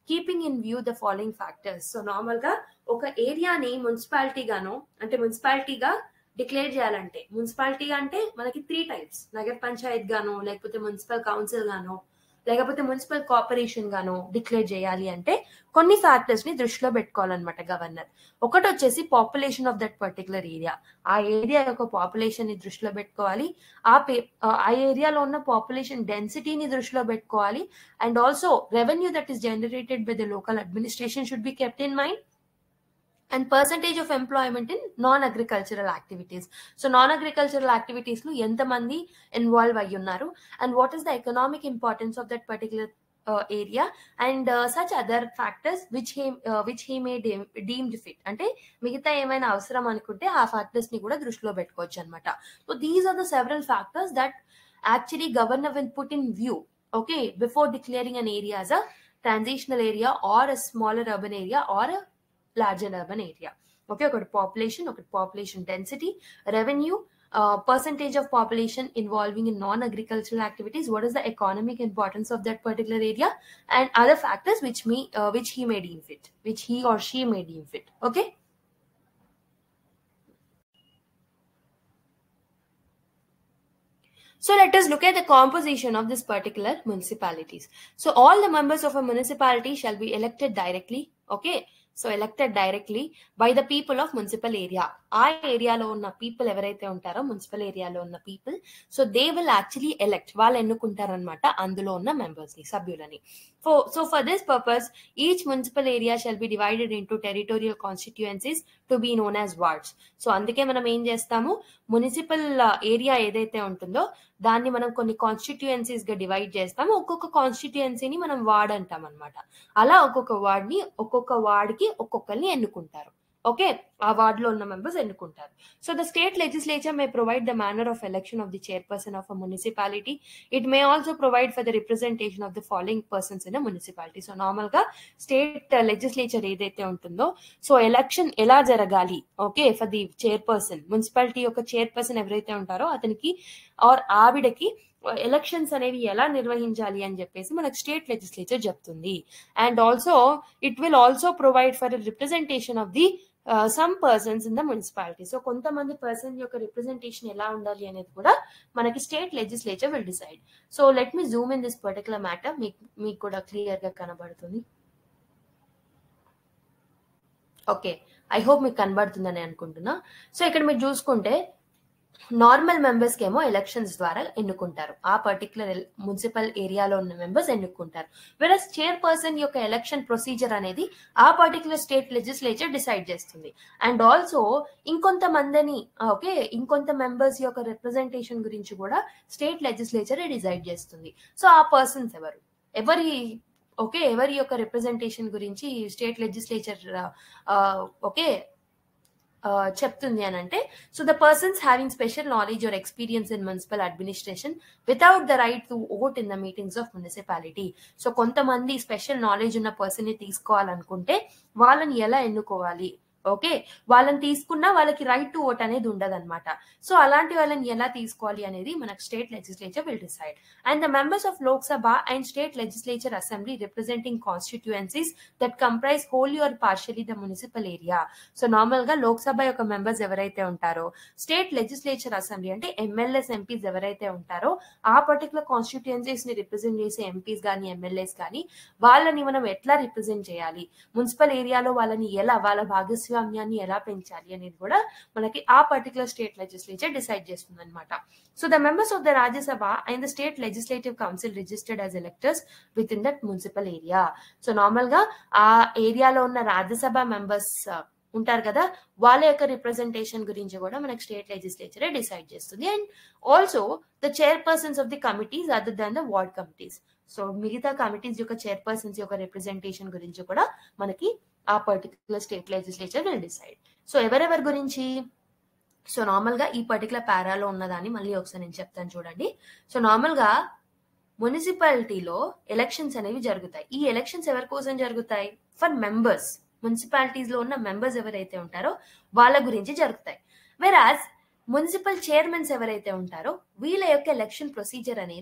keeping in view the following factors. So normal గా ఒక ఏరియాని మున్సిపాలిటీ గానో అంటే మున్సిపాలిటీగా డిక్లేర్ చేయాలంటే, మున్సిపాలిటీ అంటే మనకి త్రీ టైప్స్, నగర పంచాయత్ గానో లేకపోతే మున్సిపల్ కౌన్సిల్ గానో లేకపోతే మున్సిపల్ కార్పొరేషన్ గానో డిక్లేర్ చేయాలి అంటే కొన్ని ఫ్యాక్టర్స్ ని దృష్టిలో పెట్టుకోవాలన్నమాట గవర్నర్. ఒకటి వచ్చేసి population of that particular area. ఆ ఏరియా యొక్క పాపులేషన్ ని దృష్టిలో పెట్టుకోవాలి, ఆ పే ఆ ఏరియాలో ఉన్న పాపులేషన్ డెన్సిటీని దృష్టిలో పెట్టుకోవాలి, and also revenue that is generated by the local administration should be kept in mind, and percentage of employment in non-agricultural activities. So non-agricultural activities lo enta mandi involve ayi unnaru, and what is the economic importance of that particular uh, area, and uh, such other factors which he uh, which he may deem, deemed fit. Ante migitha emaina avasaram anukunte aa factors ni kuda drushilo pettukochu annamata. So these are the several factors that actually governor will put in view, okay, before declaring an area as a transitional area or a smaller urban area or a larger urban area. Okay, ఒకటి population, ఒకటి population density, revenue, percentage of population involving in non-agricultural activities, what is the economic importance of that particular area, and other factors which me uh, which he may deem fit, which he or she may deem fit. Okay, so let us look at the composition of this particular municipalities. So all the members of a municipality shall be elected directly. Okay, so elected directly by the people of municipal area. ఆ ఏరియాలో ఉన్న people ఎవరైతే ఉంటారో municipal ఏరియాలో ఉన్న people, so they will actually elect, వాళ్ళు ఎన్నుకుంటారనమాట అందులో ఉన్న మెంబర్స్ ని, సభ్యులని. So so for this purpose each municipal area shall be divided into territorial constituencies to be known as wards. So అందుకే మనం ఏం చేస్తాము, మున్సిపల్ ఏరియా ఏదైతే ఉంటుందో దాన్ని మనం కొన్ని కాన్స్టిట్యుయెన్సీస్ గా డివైడ్ చేస్తాము, ఒక్కొక్క కాన్స్టిట్యుయెన్సీని మనం వార్డ్ అంటాం అనమాట. అలా ఒక్కొక్క వార్డ్ ని ఒక్కొక్క వార్డ్ కి ఒక్కొక్కరిని ఎన్నుకుంటారు. ఓకే, ఆ వార్డ్ లో ఉన్న మెంబర్స్ ఎన్నుకుంటారు. So the state legislature may provide the manner of election of the chairperson of a municipality. It may also provide for the representation of the following persons in a municipality. So normal గా state legislature ఏదైతే ఉంటుందో, so election ఎలా జరగాలి, okay, for the chairperson, municipality యొక్క chairperson ఎవరైతే ఉంటారో అతనికి are ఆవిడకి ఎలక్షన్స్ అనేవి ఎలా నిర్వహించాలి అని చెప్పేసి మనకు స్టేట్ లెజిస్లేచర్ చెప్తుంది. And also it will also provide for representation of the some persons in the municipality. So కొంతమంది పర్సన్ యొక్క రిప్రజెంటేషన్ ఎలా ఉండాలి అనేది కూడా మనకి state legislature will decide. So let me zoom in this particular matter, మీకు మీకు కూడా క్లియర్ గా కనబడుతుంది. ఓకే, ఐ హోప్ మీకు కనబడుతుందని అనుకుంటున్నా. సో ఇక్కడ మీరు చూసుకుంటే నార్మల్ మెంబర్స్ కేమో ఎలక్షన్స్ ద్వారా ఎన్నుకుంటారు, ఆ పర్టికులర్ మున్సిపల్ ఏరియాలో ఉన్న మెంబర్స్ ఎన్నుకుంటారు. వెరస్ చైర్పర్సన్ యొక్క ఎలక్షన్ ప్రొసీజర్ అనేది ఆ పర్టికులర్ స్టేట్ లెజిస్లేచర్ డిసైడ్ చేస్తుంది. అండ్ ఆల్సో ఇంకొంతమందిని, ఓకే, ఇంకొంత మెంబర్స్ యొక్క రిప్రజెంటేషన్ గురించి కూడా స్టేట్ లెజిస్లేచర్ డిసైడ్ చేస్తుంది. సో ఆ పర్సన్స్ ఎవరు, ఎవరి ఓకే ఎవరి యొక్క రిప్రజెంటేషన్ గురించి స్టేట్ లెజిస్లేచర్ ఓకే చెప్తుంది అని అంటే, so the persons having special knowledge or experience in municipal administration without the right to vote in the meetings of municipality. So కొంతమంది స్పెషల్ నాలెడ్జ్ ఉన్న పర్సన్ ని తీసుకోవాలనుకుంటే వాళ్ళని ఎలా ఎన్నుకోవాలి, ఓకే, వాళ్ళని తీసుకున్నా వాళ్ళకి రైట్ టు ఓట్ అనేది ఉండదు అనమాట. సో అలాంటి వాళ్ళని ఎలా తీసుకోవాలి అనేది మనకు state legislature will decide. And the members of Lok Sabha and state legislature assembly representing constituencies that comprise wholly or partially the municipal area. So normal గా లోక్సభ యొక్క మెంబర్స్ ఎవరైతే ఉంటారో, స్టేట్ లెజిస్లేచర్ అసెంబ్లీ అంటే ఎమ్మెల్యేస్ ఎంపీస్ ఎవరైతే ఉంటారో ఆ పర్టికులర్ కాన్స్టిట్యుయెన్సీస్ ని represent చేసే ఎంపీస్ కానీ ఎమ్మెల్యేస్ కానీ వాళ్ళని మనం ఎట్లా రిప్రజెంట్ చేయాలి, మున్సిపల్ ఏరియాలో వాళ్ళని ఎలా, వాళ్ళ భాగస్వామ్యం స్వామ్యాన్ని ఎలా పెంచాలి అనేది కూడా మనకి ఆ పర్టికులర్ స్టేట్ లెజిస్లేచర్ డిసైడ్ చేస్తుంది అనమాట. So the members of the Rajya Sabha and the state legislative council registered as electors within that municipal area. So normal గా ఆ ఏరియాలో ఉన్న రాజ్యసభ మెంబర్స్ ఉంటారు కదా, వాళ్ళ యొక్క రిప్రజెంటేషన్ గురించి కూడా మనకి స్టేట్ లెజిస్లేచరే డిసైడ్ చేస్తుంది. And also the chairpersons of the committees other than the ward committees. So మిగతా కమిటీస్ యొక్క చైర్పర్సన్స్ యొక్క రిప్రజెంటేషన్ గురించి కూడా మనకి ఆ particular state legislature will decide. So ఎవరెవరి గురించి, సో నార్మల్ గా ఈ పర్టికులర్ పారాలో ఉన్నదాన్ని మళ్ళీ ఒకసారి నేను చెప్తాను చూడండి. సో నార్మల్ గా మున్సిపాలిటీలో ఎలక్షన్స్ అనేవి జరుగుతాయి. ఈ ఎలక్షన్స్ ఎవరి కోసం జరుగుతాయి, ఫర్ మెంబర్స్, మున్సిపాలిటీస్ లో ఉన్న మెంబర్స్ ఎవరైతే ఉంటారో వాళ్ళ గురించి జరుగుతాయి. వెరాజ్ మున్సిపల్ చైర్మన్స్ ఎవరైతే ఉంటారో వీళ్ళ యొక్క ఎలక్షన్ ప్రొసీజర్ అనేది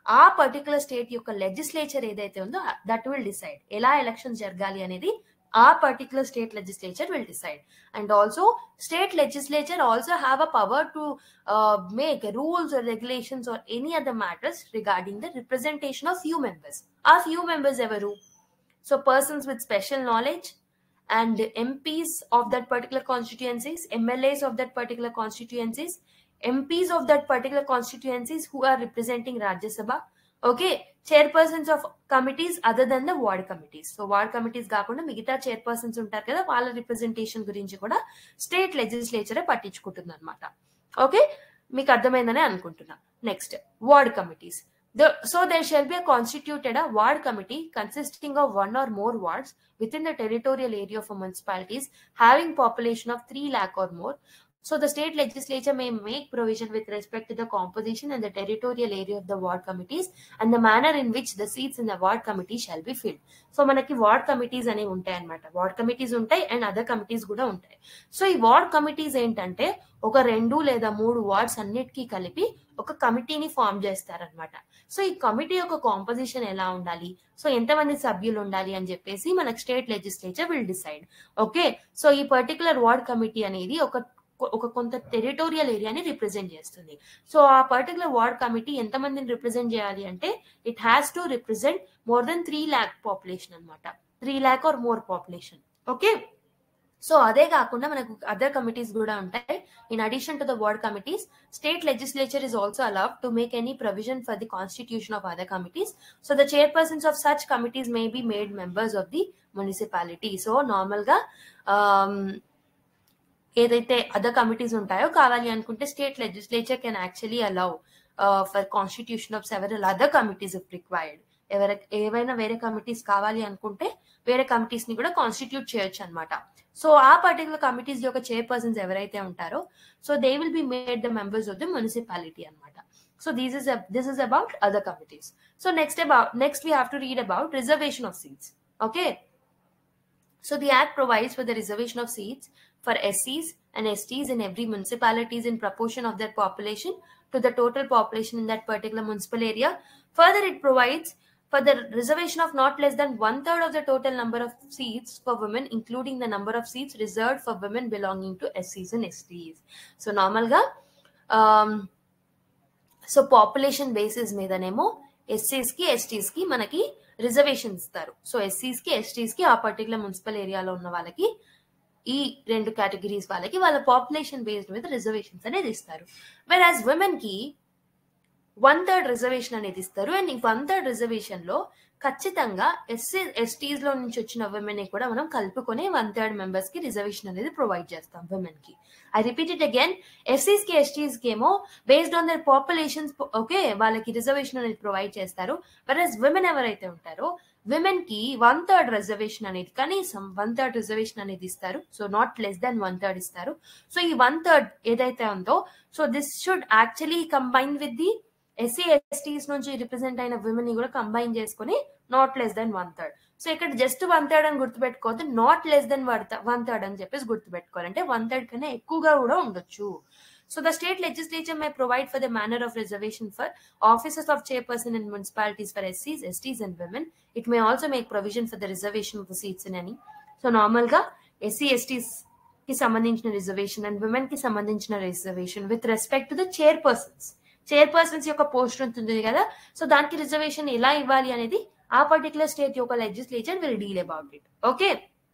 ఆ పర్టికులర్ స్టేట్ యొక్క లెజిస్లేచర్ ఏదైతే ఉందో దట్ విల్ డిసైడ్ ఎలా ఎలక్షన్ జరగాలి అనేది ఆ particular state legislature will decide. And also state legislature also have a power to uh, make rules or regulations or any other matters regarding the representation of few members. Are few members evaru? So persons with special knowledge and M Ps of that particular constituencies, M L As of that particular constituencies, M Ps of that particular constituencies who are representing Rajya Sabha. Okay, chairpersons of committees other than the ward committees. So ward committees కాకుండా మిగతా chairpersons ఉంటారు కదా, వాళ్ళ representation గురించి కూడా state లెజిస్లేచరే పట్టించుకుంటుంది అనమాట. Okay, మీకు అర్థమైందని అనుకుంటున్నా. Next ward committees. The, so there shall be a constituted a ward committee consisting of one or more wards within the territorial area of a municipalities having population of three lakh or more. So the state legislature may make provision with respect to the composition and the territorial area of the ward committees and the manner in which the seats in the ward committee shall be filled. So manaki ward committees ane untayi annamata. Ward committees untayi and other committees kuda untayi. So ee ward committees entante oka rendu leda మూడు wards annitiki kalipi oka committee ni form chestaranamata. So ee committee yoka composition ela undali, so ఎంతమంది సభ్యులు ఉండాలి అని చెప్పేసి మనకి state legislature will decide. Okay, so ఈ particular ward committee అనేది ఒక ఒక కొంత టెరిటోరియల్ ఏరియాని రిప్రజెంట్ చేస్తుంది. సో ఆ పర్టికులర్ వార్డ్ కమిటీ ఎంతమందిని రిప్రజెంట్ చేయాలి అంటే it has to represent more than three lakh population అనమాట. Three lakh or more population. Okay, so అదే కాకుండా మనకు అదర్ కమిటీస్ కూడా ఉంటాయి. In addition to the ward committees, state legislature is also allowed to make any provision for the constitution of other committees. So the chairpersons of such committees may be made members of the municipality. So normal గా ఏదైతే other committees ఉంటాయో కావాలి అనుకుంటే state legislature can actually allow for constitution of several other committees if required. ఎవర ఏవైనా వేరే committees కావాలి అనుకుంటే వేరే కమిటీస్ ని కూడా కాన్స్టిట్యూట్ చేయొచ్చు అనమాట. సో ఆ పర్టికులర్ కమిటీస్ యొక్క చైర్పర్సన్స్ ఎవరైతే ఉంటారో so they will be made the members of the municipality అనమాట. So this is this is about other committees. So next about next we have to read about reservation of seats. Okay, so the act provides for the reservation of seats for S Cs and S Ts in every municipalities in proportion of their population to the total population in that particular municipal area. Further, it provides for the reservation of not less than one third of the total number of seats for women, including the number of seats reserved for women belonging to S Cs and S Ts. So normal ga um, so population basis medanemo S Cs ki S Ts ki manaki reservation ఇస్తారు. So ఎస్సీస్ కి STs కి ఆ particular municipal ఏరియాలో ఉన్న వాళ్ళకి ఈ రెండు కేటగిరీస్ వాళ్ళకి వాళ్ళ పాపులేషన్ బేస్డ్ మీద రిజర్వేషన్స్ అనేది ఇస్తారు. వెర్ యాజ్ విమెన్ కి వన్ థర్డ్ రిజర్వేషన్ అనేది ఇస్తారు. అండ్ ఈ వన్ థర్డ్ రిజర్వేషన్ లో ఖచ్చితంగా ఎస్సీ ఎస్టీస్ లో నుంచి వచ్చిన విమెన్ ని కూడా మనం కలుపుకొని వన్ థర్డ్ మెంబర్స్ కి రిజర్వేషన్ అనేది ప్రొవైడ్ చేస్తాం విమెన్ కి. ఐ రిపీట్ ఇట్ అగైన్, ఎస్సీస్ కి ఎస్టీస్ కి ఏమో based on their populations okay వాళ్ళకి రిజర్వేషన్ అనేది ప్రొవైడ్ చేస్తారు. వెరస్ విమెన్ ఎవరైతే ఉంటారో విమెన్ కి వన్ థర్డ్ రిజర్వేషన్ అనేది కనీసం వన్ థర్డ్ రిజర్వేషన్ అనేది ఇస్తారు. So not less than one third ఇస్తారు. సో ఈ వన్ థర్డ్ ఏదైతే ఉందో so this should actually combine with the SC STs నుంచి రిప్రజెంట్ అయిన విమెన్ ని కూడా కంబైన్ చేసుకుని not less than one third. So ఇక్కడ జస్ట్ వన్ థర్డ్ అని గుర్తుపెట్టుకోవద్దు, not less than one third అని చెప్పేసి గుర్తుపెట్టుకోవాలి. అంటే వన్ థర్డ్ కన్నా ఎక్కువగా కూడా ఉండొచ్చు. So the state legislature may provide for the manner of reservation for offices of chairperson in municipalities for S Cs, S Ts and women. It may also make provision for the reservation of the seats in any. So normal ga S C S Ts ki sambandhinchina reservation and women ki sambandhinchina reservation with respect to the chairpersons. Chairpersons యొక్క post ఉంటుంది కదా, so దానికి reservation ఎలా ఇవ్వాలి అనేది ఆ particular state యొక్క legislature will deal about it. Okay,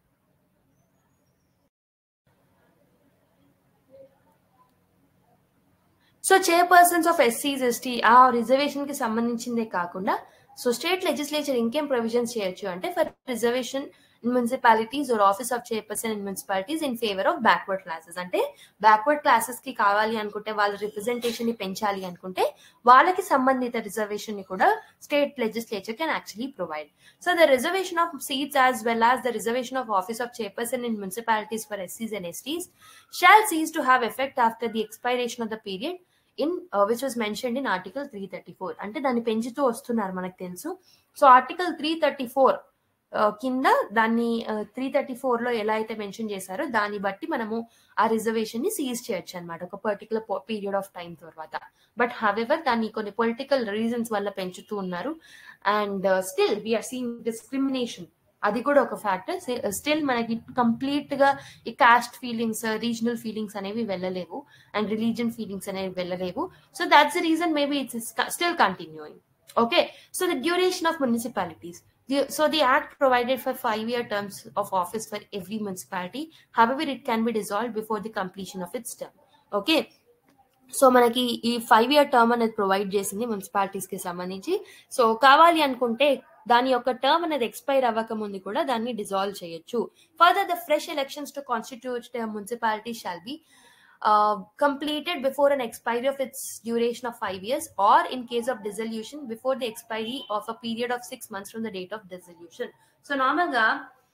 so chairpersons of ఎస్సీస్ ఎస్టీ ఆ రిజర్వేషన్ కి సంబంధించిందే కాకుండా సో స్టేట్ లెజిస్లేచర్ ఇంకేం ప్రొవిజన్స్ చేయొచ్చు అంటే for reservation in municipalities or office of chairperson in municipalities in favour of backward classes. అంటే బ్యాక్వర్డ్ క్లాసెస్ కి కావాలి అనుకుంటే వాళ్ళ రిప్రజెంటేషన్ ని పెంచాలి అనుకుంటే వాళ్ళకి సంబంధిత రిజర్వేషన్ ని కూడా state legislature can actually provide. So the reservation of seats as well as the reservation of office of chairperson in municipalities for ఎస్సీస్ and STs shall cease to have effect after the expiration of the period in which was mentioned in article three thirty four. అంటే దాన్ని పెంచుతూ వస్తున్నారు మనకు తెలుసు. So article three thirty four కింద దాన్ని three thirty four లో ఎలా అయితే మెన్షన్ చేశారో దాన్ని బట్టి మనము ఆ రిజర్వేషన్ ని సీజ్ చేయొచ్చు అనమాట ఒక పర్టికులర్ పీరియడ్ ఆఫ్ టైం తర్వాత. బట్ హవెవర్ దాన్ని కొన్ని పొలిటికల్ రీజన్స్ వల్ల పెంచుతూ ఉన్నారు. And still we are seeing discrimination, అది కూడా ఒక ఫ్యాక్టర్. స్టిల్ మనకి కంప్లీట్ గా ఈ కాస్ట్ ఫీలింగ్స్, రీజనల్ ఫీలింగ్స్ అనేవి వెళ్ళలేవు, అండ్ రిలీజియన్ ఫీలింగ్స్ అనేవి వెళ్ళలేవు. So that's the reason maybe it's still continuing. Okay, so the duration of municipalities. The, so the act provided for five-year terms of office for every municipality. However, it can be dissolved before the completion of its term. Okay. So మనకి ఈ five year term అనేది provide చేసింది municipalities కి సంబంధించి. So కావాలి అనుకుంటే దాని యొక్క టర్మ్ అనేది ఎక్స్పైర్ అవ్వక ముందు కూడా దాన్ని డిజాల్వ్ చేయొచ్చు. Further the fresh elections to constitute municipality shall be Uh, completed before an expiry of its duration of five years, or in case of dissolution before the expiry of a period of six months from the date of dissolution. So normal ga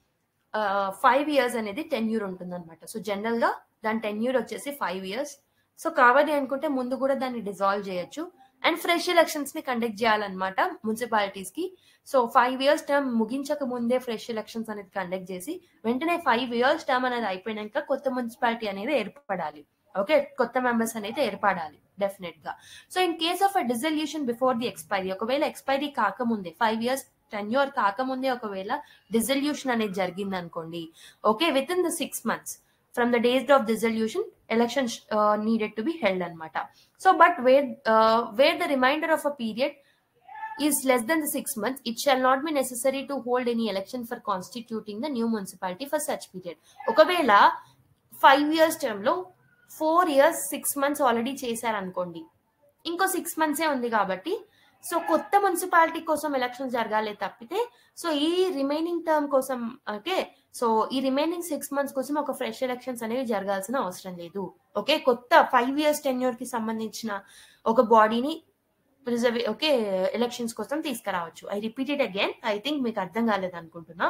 uh, five years అనేది tenure ఉంటుంది అనమాట. So general గా దాని tenure వచ్చేసి five years. So కావాలి అనుకుంటే ముందు కూడా దాన్ని డిజాల్వ్ చేయొచ్చు, అండ్ ఫ్రెష్ ఎలక్షన్స్ ని కండక్ట్ చేయాలన్నమాట మున్సిపాలిటీస్ కి. సో ఫైవ్ ఇయర్స్ టర్మ్ ముగించక ముందే ఫ్రెష్ ఎలక్షన్స్ అనేది కండక్ట్ చేసి వెంటనే ఫైవ్ ఇయర్స్ టర్మ్ అనేది అయిపోయినాక కొత్త మున్సిపాలిటీ అనేది ఏర్పడాలి. ఓకే, కొత్త మెంబర్స్ అనేది ఏర్పడాలి డెఫినెట్ గా. So in case of a dissolution before the expiry, ఒకవేళ ఎక్స్పైరీ కాకముందే ఫైవ్ ఇయర్స్ టెన్యూర్ కాకముందే ఒకవేళ డిజల్యూషన్ అనేది జరిగింది అనుకోండి, okay, within the six months from the date of dissolution election needed to be held అనమాట. So but where where the reminder of a period is less than the six months, it shall not be necessary to hold any election for constituting the new municipality for such period. ఒకవేళ five years term లో four years six months already చేశారు అనుకోండి, ఇంకో six మంత్సే ఉంది కాబట్టి so కొత్త municipality కోసం election జరగాలి తప్పితే సో ఈ రిమైనింగ్ టర్మ్ కోసం, ఓకే, సో ఈ రిమైనింగ్ సిక్స్ మంత్స్ కోసం ఒక ఫ్రెష్ ఎలక్షన్స్ అనేవి జరగాల్సిన అవసరం లేదు. ఓకే, కొత్త ఫైవ్ ఇయర్స్ టెన్యూర్ కి సంబంధించిన ఒక బాడీని రిజర్వ్ ఓకే ఎలక్షన్స్ కోసం తీసుకురావచ్చు. I repeat it again, I think మీకు అర్థం కాలేదు అనుకుంటున్నా.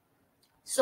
సో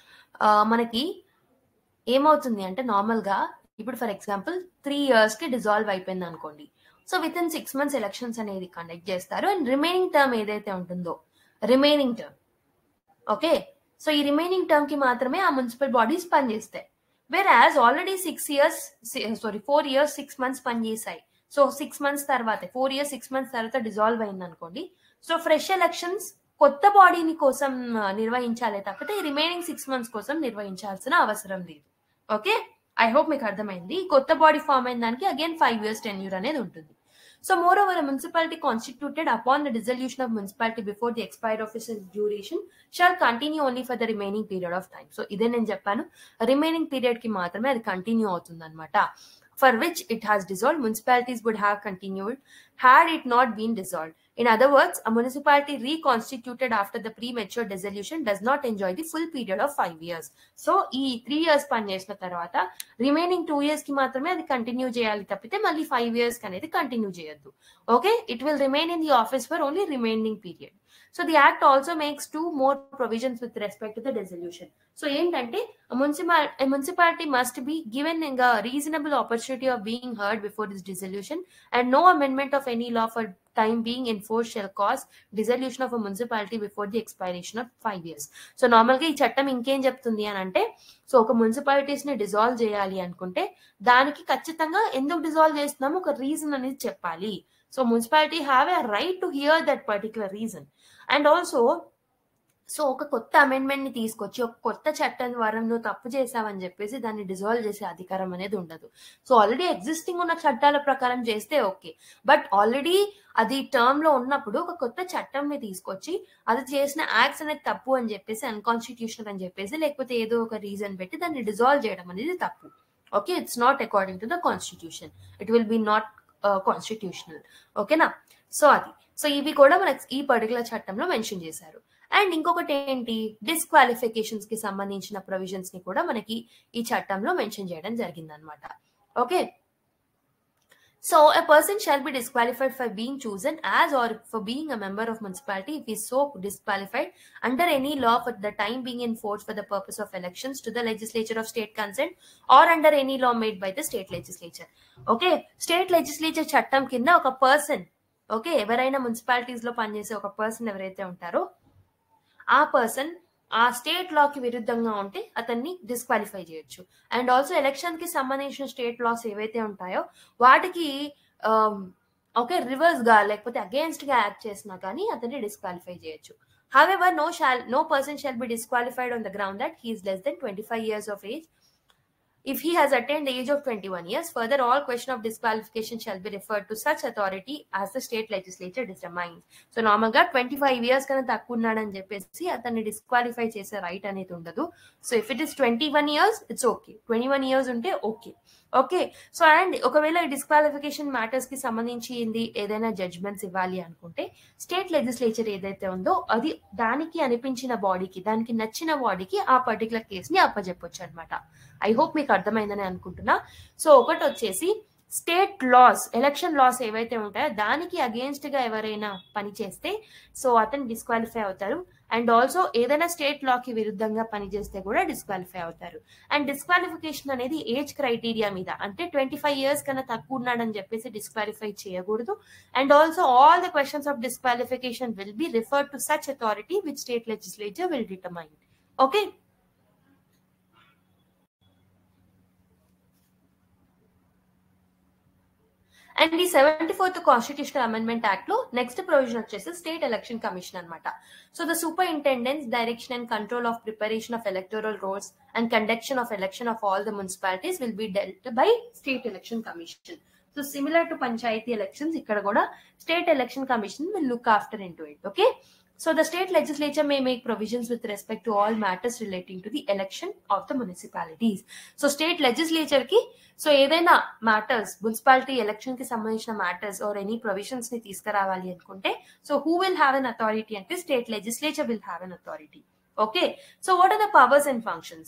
మనకి ఏమవుతుంది అంటే నార్మల్ గా ఇప్పుడు ఫర్ ఎగ్జాంపుల్ త్రీ ఇయర్స్ కి డిజాల్వ్ అయిపోయింది అనుకోండి. So within six months elections అనేది కండక్ట్ చేస్తారు, అండ్ రిమైనింగ్ టర్మ్ ఏదైతే ఉంటుందో రిమైనింగ్ టర్మ్, ఓకే, సో ఈ రిమైనింగ్ టర్మ్ కి మాత్రమే ఆ మున్సిపల్ బాడీస్ పనిచేస్తాయి. Where as already six years sorry four years six months పనిచేసాయి. సో సిక్స్ మంత్స్ తర్వాత ఫోర్ ఇయర్స్ సిక్స్ మంత్స్ తర్వాత డిజాల్వ్ అయింది అనుకోండి, సో ఫ్రెష్ ఎలక్షన్స్ కొత్త బాడీని కోసం నిర్వహించాలి తప్పితే రిమైనింగ్ సిక్స్ మంత్స్ కోసం నిర్వహించాల్సిన అవసరం లేదు. ఓకే, ఐ హోప్ మీకు అర్థమైంది. కొత్త బాడీ ఫామ్ అయిన దానికి అగైన్ ఫైవ్ ఇయర్స్ టెన్యూర్ అనేది ఉంటుంది. So moreover a municipality constituted upon the dissolution of municipality before the expiry of its duration shall continue only for the remaining period of time. So ఇదే నేను చెప్పాను, remaining period కి మాత్రమే అది continue అవుతుంది అనమాట. For which it has dissolved, municipalities would have continued had it not been dissolved. In other words, a municipality reconstituted after the premature dissolution does not enjoy the full period of five years. So, ఈ three years పని చేసిన తర్వాత remaining two years కి మాత్రమే అది continue చేయాలి తప్పితే మళ్ళీ ఫైవ్ ఇయర్స్ కి అనేది కంటిన్యూ చేయొద్దు. Okay, it will remain in the office for only remaining period. So the act also makes two more provisions with respect to the dissolution. So ఏంటంటే a municipal a municipality must be given a reasonable opportunity of being heard before this dissolution, and no amendment of any law for time being enforced shall cause dissolution of a municipality before the expiration of five years. So normal గా ఈ చట్టం ఇంకేం చెప్తుంది అని అంటే, so ఒక municipalities ని dissolve చేయాలి అనుకుంటే దానికి ఖచ్చితంగా ఎందుకు డిజాల్వ్ చేస్తున్నామో ఒక రీజన్ అనేది చెప్పాలి. So municipality have a right to hear that particular reason. And also so ఒక కొత్త అమెండ్మెంట్ ని తీసుకొచ్చి ఒక కొత్త చట్టం ద్వారా నువ్వు తప్పు చేసావని చెప్పేసి దాన్ని డిజాల్వ్ చేసే అధికారం అనేది ఉండదు. సో ఆల్రెడీ ఎగ్జిస్టింగ్ ఉన్న చట్టాల ప్రకారం చేస్తే ఓకే, బట్ ఆల్రెడీ అది టర్మ్ లో ఉన్నప్పుడు ఒక కొత్త చట్టం ని తీసుకొచ్చి అది చేసిన యాక్ట్స్ అనేది తప్పు అని చెప్పేసి అన్కాన్స్టిట్యూషనల్ అని చెప్పేసి లేకపోతే ఏదో ఒక రీజన్ పెట్టి దాన్ని డిజాల్వ్ చేయడం అనేది తప్పు. Okay, it's not according to the constitution, it will be not constitutional. ఓకేనా, సో అది సో ఇవి కూడా మనకి ఈ పర్టికులర్ చట్టంలో మెన్షన్ చేశారు. అండ్ ఇంకొకటి ఏంటి, డిస్క్వాలిఫికేషన్స్ కి సంబంధించిన ప్రొవిజన్స్ ని కూడా మనకి ఈ చట్టంలో మెన్షన్ చేయడం జరిగింది అనమాట. Okay, so a person shall be disqualified for being chosen as or for being a member of municipality if he is so disqualified under any law for the time being in force for the purpose of elections to the legislature of state consent or under any law made by the state legislature. Okay, state legislature చట్టం కింద ఒక person, okay, ఎవరైనా municipalities లో పనిచేసే ఒక person ఎవరైతే ఉంటారో ఆ పర్సన్ ఆ స్టేట్ లాకి విరుద్ధంగా ఉంటే అతన్ని డిస్క్వాలిఫై చేయొచ్చు. అండ్ ఆల్సో ఎలక్షన్ కి సంబంధించిన స్టేట్ లాస్ ఏవైతే ఉంటాయో వాటికి ఓకే రివర్స్ గా లేకపోతే అగేన్స్ట్ గా యాక్ట్ చేసినా కానీ అతన్ని డిస్క్వాలిఫై చేయొచ్చు. However, no shall no person shall be disqualified on the ground that he is less than twenty-five years of age if he has attained the age of twenty-one years. Further, all question of disqualification shall be referred to such authority as the state legislature determines. So normal గా twenty-five years కన్నా తక్కువ ఉన్నాడని చెప్పేసి అతన్ని disqualify చేసే right అనేది ఉండదు. So if it is twenty-one years it's okay, twenty-one years ఉంటే ఓకే. ఓకే సో అండ్ ఒకవేళ డిస్క్వాలిఫికేషన్ మ్యాటర్స్ కి సంబంధించి ఏదైనా జడ్జ్మెంట్స్ ఇవ్వాలి అనుకుంటే స్టేట్ లెజిస్లేచర్ ఏదైతే ఉందో అది దానికి అనిపించిన బాడీకి, దానికి నచ్చిన బాడీకి ఆ పర్టికులర్ కేసుని అప్పచెప్పొచ్చు అనమాట. ఐ హోప్ మీకు అర్థమైందని అనుకుంటున్నా. సో ఒకటి వచ్చేసి స్టేట్ లాస్, ఎలక్షన్ లాస్ ఏవైతే ఉంటాయో దానికి అగేన్స్ట్ గా ఎవరైనా పని చేస్తే సో అతను డిస్క్వాలిఫై అవుతారు. అండ్ ఆల్సో ఏదైనా స్టేట్ లాకి విరుద్ధంగా పనిచేస్తే కూడా డిస్క్వాలిఫై అవుతారు. అండ్ డిస్క్వాలిఫికేషన్ అనేది ఏజ్ క్రైటీరియా మీద, అంటే ట్వంటీ ఫైవ్ ఇయర్స్ కన్నా తక్కువ ఉన్నాడని చెప్పేసి డిస్క్వాలిఫై చేయకూడదు. And also all the questions of disqualification will be referred to such authority which state legislature will determine. Okay and ఈ seventy fourth constitutional amendment act లో next provision వచ్చేసి state election commission అనమాట. So the superintendence, direction and control of preparation of electoral rolls and conduction of election of all the municipalities will be dealt by state election commission. So similar to panchayati elections ఇక్కడ కూడా state election commission will look after in to it. Okay So the state legislature may make provisions with respect to all matters relating to the election of the municipalities. So state legislature ki so ఏదైనా matters municipality election కి సంబంధించిన matters or any provisions ని తీసుకురావాలి అనుకుంటే so who will have an authority అంటే state legislature will have an authority. Okay, so what are the powers and functions?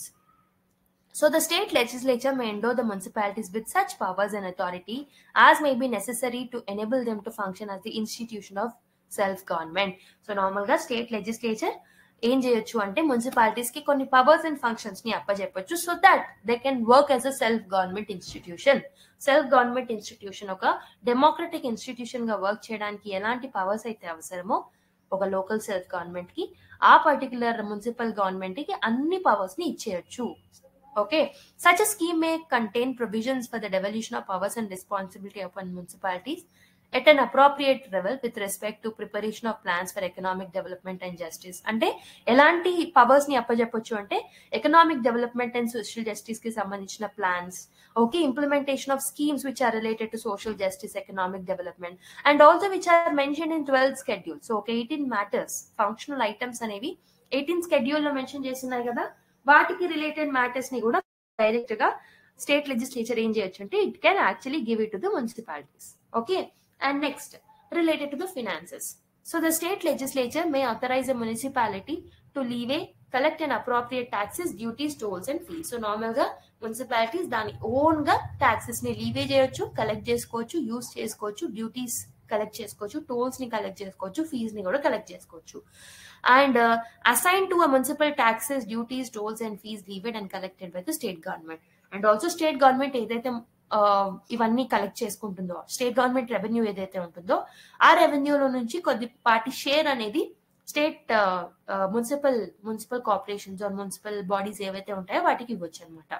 So the state legislature may endow the municipalities with such powers and authority as may be necessary to enable them to function as the institution of self government. So normal గా state legislature ఏం చేయొచ్చు అంటే municipalities కి కొన్ని powers and functions ని అప్పచెప్పొచ్చు so that they can work as a self government institution. Self government institution ఒక democratic institution గా వర్క్ చేయడానికి ఎలాంటి పవర్స్ అయితే అవసరమో ఒక లోకల్ సెల్ఫ్ గవర్నమెంట్ కి ఆ పర్టికులర్ మున్సిపల్ గవర్నమెంట్ కి అన్ని పవర్స్ ని ఇచ్చేయచ్చు. Okay, such a scheme may contain provisions for the devolution of powers and responsibility upon municipalities at an appropriate level with respect to preparation of plans for economic development and justice. అంటే ఎలాంటి powers ని అప్పచెప్పొచ్చు అంటే economic development and social justice కి సంబంధించిన plans, okay implementation of schemes which are related to social justice, economic development and also which are mention in twelfth schedule. So ఒక eighteen matters functional items అనేవి eighteen schedule లో mention చేస్తున్నారు కదా, వాటికి related matters ని కూడా direct గా state legislature ఏం చేయొచ్చు అంటే it can actually give it to the municipalities. Okay and next related to the finances. So the state legislature may authorize a municipality to levy, collect and appropriate taxes, duties, tolls and fees. So normal ga municipalities దాని own గా taxes ని levy చేయొచ్చు, collect చేసుకోవచ్చు, use చేసుకోవచ్చు, duties collect చేసుకోవచ్చు, tolls ని collect చేసుకోవచ్చు, fees ని కూడా కలెక్ట్ చేసుకోవచ్చు. And uh, assigned to a municipal taxes, duties, tolls and fees levied and collected by the state government. And also state government ఏదైతే ఇవన్నీ కలెక్ట్ చేసుకుంటుందో, స్టేట్ గవర్నమెంట్ రెవెన్యూ ఏదైతే ఉంటుందో ఆ రెవెన్యూలో నుంచి కొద్దిపాటి షేర్ అనేది state municipal municipal corporations or municipal bodies ఏవైతే ఉంటాయో వాటికి ఇవ్వచ్చు అనమాట.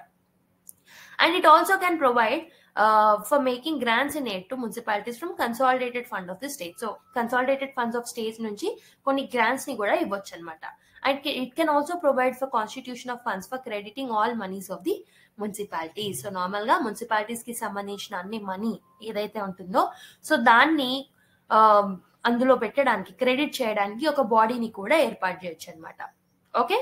And it also can provide for making grants in aid to municipalities from consolidated fund of the state. So consolidated funds of states నుంచి కొన్ని grants ని కూడా ఇవ్వచ్చు అనమాట. And it can also provide for constitution of funds for crediting all monies of the municipalities. So normal గా municipalities కి సంబంధించిన అన్ని మనీ ఏదైతే ఉంటుందో సో దాన్ని అందులో పెట్టడానికి, క్రెడిట్ చేయడానికి ఒక బాడీని కూడా ఏర్పాటు చేయొచ్చు అనమాట. Okay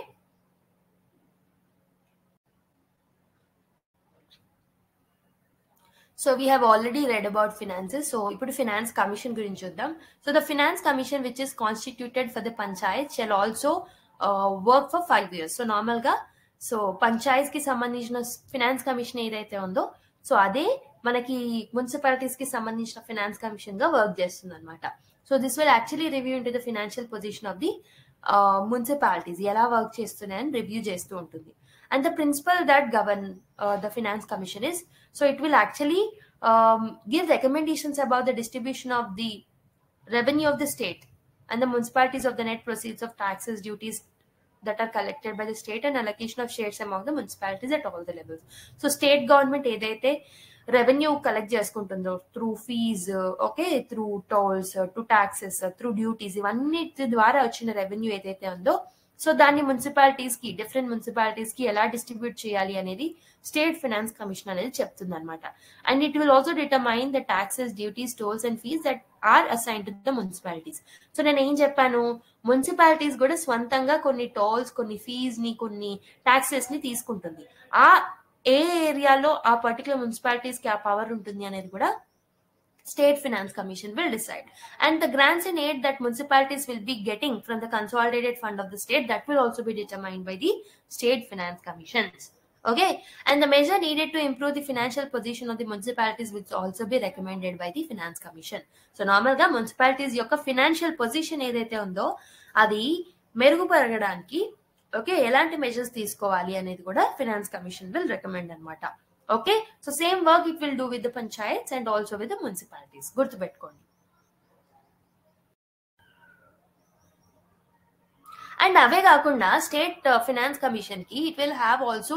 so we have already read about finances. So ఇప్పుడు ఫినాన్స్ కమిషన్ గురించి చూద్దాం. So the finance commission which is constituted for the panchayat shall also work for five years. So normal గా సో పంచాయత్ కి సంబంధించిన ఫినాన్స్ కమిషన్ ఏదైతే ఉందో so అదే మనకి మున్సిపాలిటీస్ కి సంబంధించిన ఫినాన్స్ కమిషన్ గా వర్క్ చేస్తుంది అనమాట. So this will actually review into the financial position of the municipalities, ఎలా వర్క్ చేస్తున్నాయని రివ్యూ చేస్తూ ఉంటుంది. And the principle that govern uh, the finance commission is, so it will actually um, give recommendations about the distribution of the revenue of the state and the municipalities of the net proceeds of taxes, duties, that are collected by the state and allocation of shares among the municipalities at all the levels. So state government ఏదైతే revenue collect చేసుకుంటుందో through fees, okay, through tolls, to taxes, through duties, ఇవన్నిటి ద్వారా వచ్చిన revenue ఏదైతే ఉందో so దాన్ని municipalities కి, different municipalities కి ఎలా డిస్ట్రిబ్యూట్ చేయాలి అనేది స్టేట్ ఫైనాన్స్ కమిషన్ అనేది చెప్తుంది అనమాట. And it will also determine the taxes, duties, tolls and fees that are assign to the municipalities. So నేను ఏం చెప్పాను, మున్సిపాలిటీస్ కూడా స్వంతంగా కొన్ని టోల్స్, కొన్ని ఫీజ్ ని, కొన్ని టాక్సెస్ ని తీసుకుంటుంది. ఆ ఏ ఏరియాలో ఆ పర్టికులర్ మున్సిపాలిటీస్ కి ఆ పవర్ ఉంటుంది అనేది కూడా State Finance Commission will decide. And the grants and aid that municipalities will be getting from the consolidated fund of the state, that will also be determined by the State Finance Commissions. Okay, and the measure needed to improve the financial position of the municipalities will also be recommended by the Finance Commission. So normal ga municipalities యొక్క financial position ఏదైతే ఉందో అది మెరుగుపరచడానికి okay ఎలాంటి measures తీసుకోవాలి అనేది కూడా finance commission will recommend అన్నమాట. Okay, so same work it will do with the panchayats and also with the municipalities, గుర్తుపెట్టుకోండి. అండ్ అవే కాకుండా స్టేట్ ఫినాన్స్ కమిషన్ కి it will have also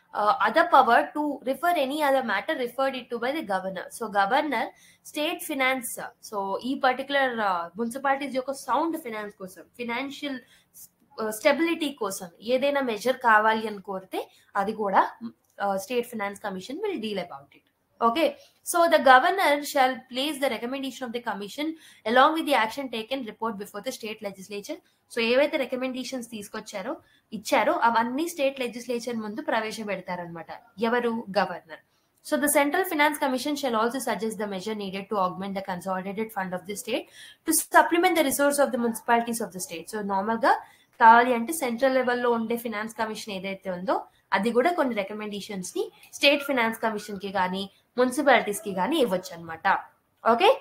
other power to refer any other matter referred it to by the governor. So governor state finance, so ఈ particular municipalities యొక్క sound finance కోసం, financial stability కోసం ఏదైనా measure కావాలి అని కోరితే అది కూడా state finance commission will deal about it. Okay, so the governor shall place the recommendation of the commission along with the action taken report before the state legislature. So ఏవైతే recommendations తీసుకొచ్చారో ఇచ్చారో అవన్నీ state legislature ముందు ప్రవేశపెడతారనమాట ఎవరు, governor. So the Central Finance Commission shall also suggest the measure needed to augment the consolidated fund of the state to supplement the resource of the municipalities of the state. So normal గా కావాలి అంటే central లెవెల్లో ఉండే finance commission ఏదైతే ఉందో అది కూడా కొన్ని రికమెండేషన్స్ ని స్టేట్ ఫినాన్స్ కమిషన్ కి కానీ మున్సిపాలిటీస్ కి కానీ ఇవ్వచ్చు అనమాట. Okay,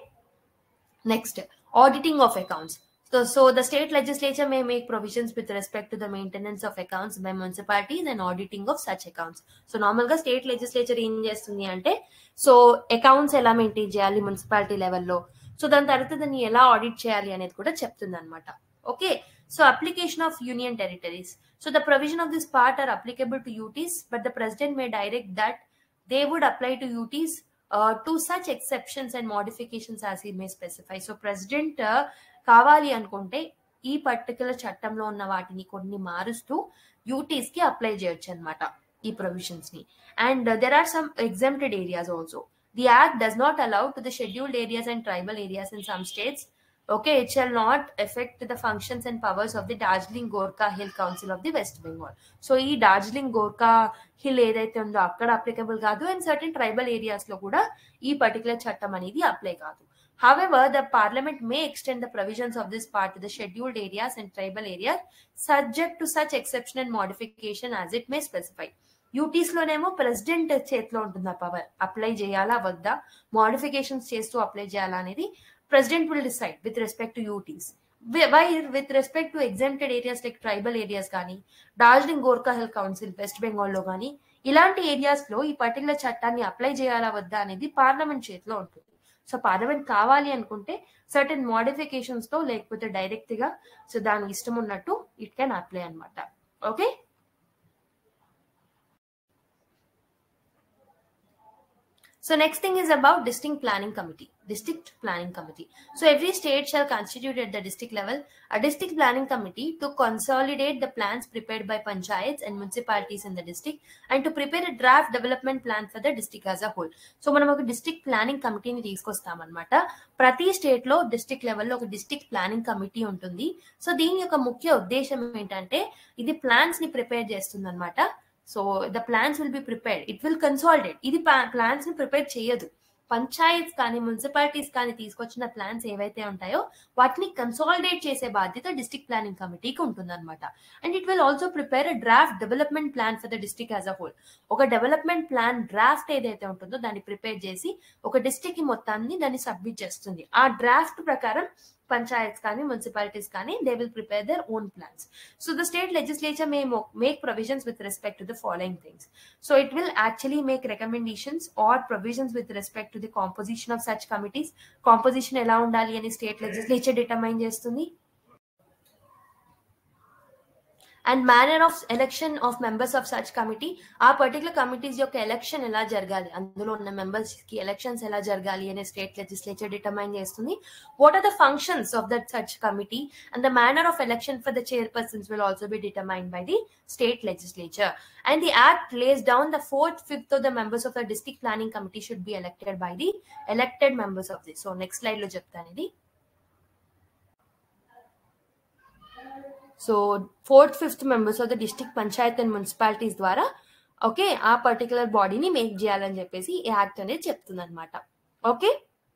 next auditing of accounts. So, so the state legislature may make provisions with respect to the maintenance of accounts by municipalities and auditing of such accounts. So normal గా state legislature ఏం చేస్తుంది అంటే so accounts ఎలా maintain చేయాలి municipality లెవెల్లో, so దాని తర్వాత దాన్ని ఎలా ఆడిట్ చేయాలి అనేది కూడా చెప్తుంది అనమాట. Okay, so application of union territories. So the provision of this part are applicable to U Ts, but the president may direct that they would apply to U Ts uh, to such exceptions and modifications as he may specify. So president uh, కావాలి అనుకుంటే ఈ particular చట్టంలో ఉన్న వాటిని కొన్ని మారుస్తూ UTs కి apply చేయొచ్చు అనమాట ఈ ప్రొవిజన్స్ ని. And there are some exempted areas also. The act does not allow to the scheduled areas and tribal areas in some states. Okay, it shall not affect the functions and powers of the Darjeeling Gorkha Hill Council of the West Bengal. So, ee Darjeeling Gorkha Hill ఏదైతే ఉందో అక్కడ applicable కాదు and certain tribal areas లో కూడా ఈ particular చట్టం అనేది apply కాదు. However, the parliament may extend the provisions of this part to the scheduled areas and tribal areas subject to such exception and modification as it may specify. UTs లోనేమో president చేతిలో ఉంటుంది ఆ power, apply చేయాలా వద్దా, modifications చేస్తూ apply చేయాలా అనేది president will decide with respect to U Ts. While with respect to exempted areas like tribal areas కానీ డార్జిలింగ్ గోర్ఖా హిల్ కౌన్సిల్ వెస్ట్ బెంగాల్ లో కానీ ఇలాంటి ఏరియాస్ లో ఈ పర్టికులర్ చట్టాన్ని అప్లై చేయాలా వద్దా అనేది పార్లమెంట్ చేతిలో ఉంటుంది. సో పార్లమెంట్ కావాలి అనుకుంటే సర్టెన్ మోడిఫికేషన్స్ తో లేకపోతే డైరెక్ట్ గా సో దాని ఇష్టం ఉన్నట్టు ఇట్ కెన్ అప్లై అనమాట. Okay, so next thing is about district planning committee. District planning committee. So every state shall constitute at the district level a district planning committee to consolidate the plans prepared by panchayats and municipalities in the district and to prepare a draft development plan for the district as a whole. So మనం ఒక district planning committee ని తీసుకొస్తాం అన్నమాట. ప్రతి state లో district లెవెల్లో ఒక district planning committee ఉంటుంది. సో దీని యొక్క ముఖ్య ఉద్దేశం ఏంటంటే ఇది ప్లాన్స్ ని ప్రిపేర్ చేస్తుంది అనమాట. So the plans will be prepared, it will consolidate. ఇది ప్లాన్స్ ని ప్రిపేర్ చేయదు, పంచాయత్స్ కానీ మున్సిపాలిటీస్ కానీ తీసుకొచ్చిన ప్లాన్స్ ఏవైతే ఉంటాయో వాటిని కన్సాలిడేట్ చేసే బాధ్యత డిస్ట్రిక్ట్ ప్లానింగ్ కమిటీకి ఉంటుంది అనమాట. And it will also prepare a draft development plan for the district as a whole. ఒక డెవలప్మెంట్ ప్లాన్ డ్రాఫ్ట్ ఏదైతే ఉంటుందో దాన్ని ప్రిపేర్ చేసి ఒక డిస్ట్రిక్ట్ కి మొత్తాన్ని దాన్ని సబ్మిట్ చేస్తుంది. ఆ డ్రాఫ్ట్ ప్రకారం పంచాయత్స్ కానీ మున్సిపాలిటీస్ కానీ they will prepare their own plans. So the state legislature may make provisions with respect to the following things. So it will actually make recommendations or provisions with respect to the composition of such committees. Composition ఎలా ఉండాలి అని state legislature determine చేస్తుంది. And manner of election of members of such committee, ఆ particular committees యొక్క election ఎలా జరగాలి, అందులో ఉన్న మెంబర్స్ కి ఎలక్షన్స్ ఎలా జరగాలి అనే స్టేట్ లెజిస్లేచర్ డిటర్మైన్ చేస్తుంది. What are the functions of that such committee and the manner of election for the chairpersons will also be determined by the state legislature. And the act lays down the fourth fifth of the members of the district planning committee should be elected by the elected members of this. So next slide lo cheptanu idi. So fourth fifth members of the district panchayat and municipalities ద్వారా okay ఆ particular బాడీని make చేయాలని చెప్పేసి ఈ act అనేది చెప్తుంది అనమాట. Okay,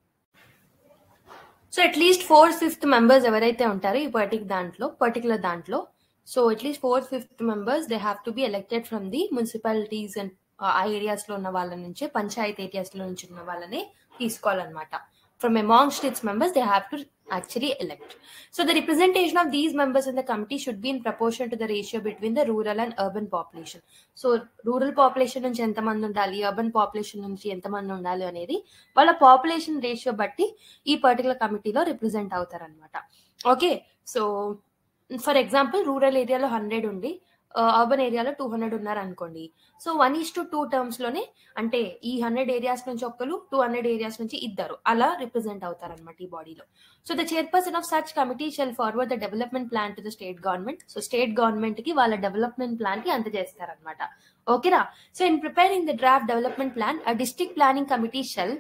so at least fourth fifth members ఎవరైతే ఉంటారో ఈ పర్టికులర్ దాంట్లో పర్టికులర్ దాంట్లో so at least fourth fifth members they have to be elected from the municipalities and ఆ ఏరియాస్ లో ఉన్న వాళ్ళ నుంచి, పంచాయత్ ఏరియాస్ లో నుంచి ఉన్న వాళ్ళని తీసుకోవాలన్నమాట. From amongst its members, they have to actually elect. So the representation of these members in the committee should be in proportion to the ratio between the rural and urban population. So rural population నుంచి ఎంతమంది ఉండాలి, urban population నుంచి ఎంతమంది ఉండాలి అనేది వాళ్ళ population ratio బట్టి ఈ పర్టికులర్ కమిటీలో రిప్రజెంట్ అవుతారు అనమాట. Okay, so for example rural ఏరియాలో హండ్రెడ్ ఉండి అర్బన్ ఏరియాలో టూ హండ్రెడ్ ఉన్నారు అనుకోండి. So one is to two terms లోనే, అంటే ఈ హండ్రెడ్ ఏరియాస్ నుంచి ఒకరు, టూ హండ్రెడ్ ఏరియాస్ నుంచి ఇద్దరు అలా రిప్రజెంట్ అవుతారు అనమాట ఈ బాడీలో. So the chairperson of such committee shall forward the development plan to the state government. So state government కి వాళ్ళ డెవలప్మెంట్ ప్లాన్ కి అందజేస్తారనమాట. ఓకేనా, so in preparing the draft development plan a district planning committee shall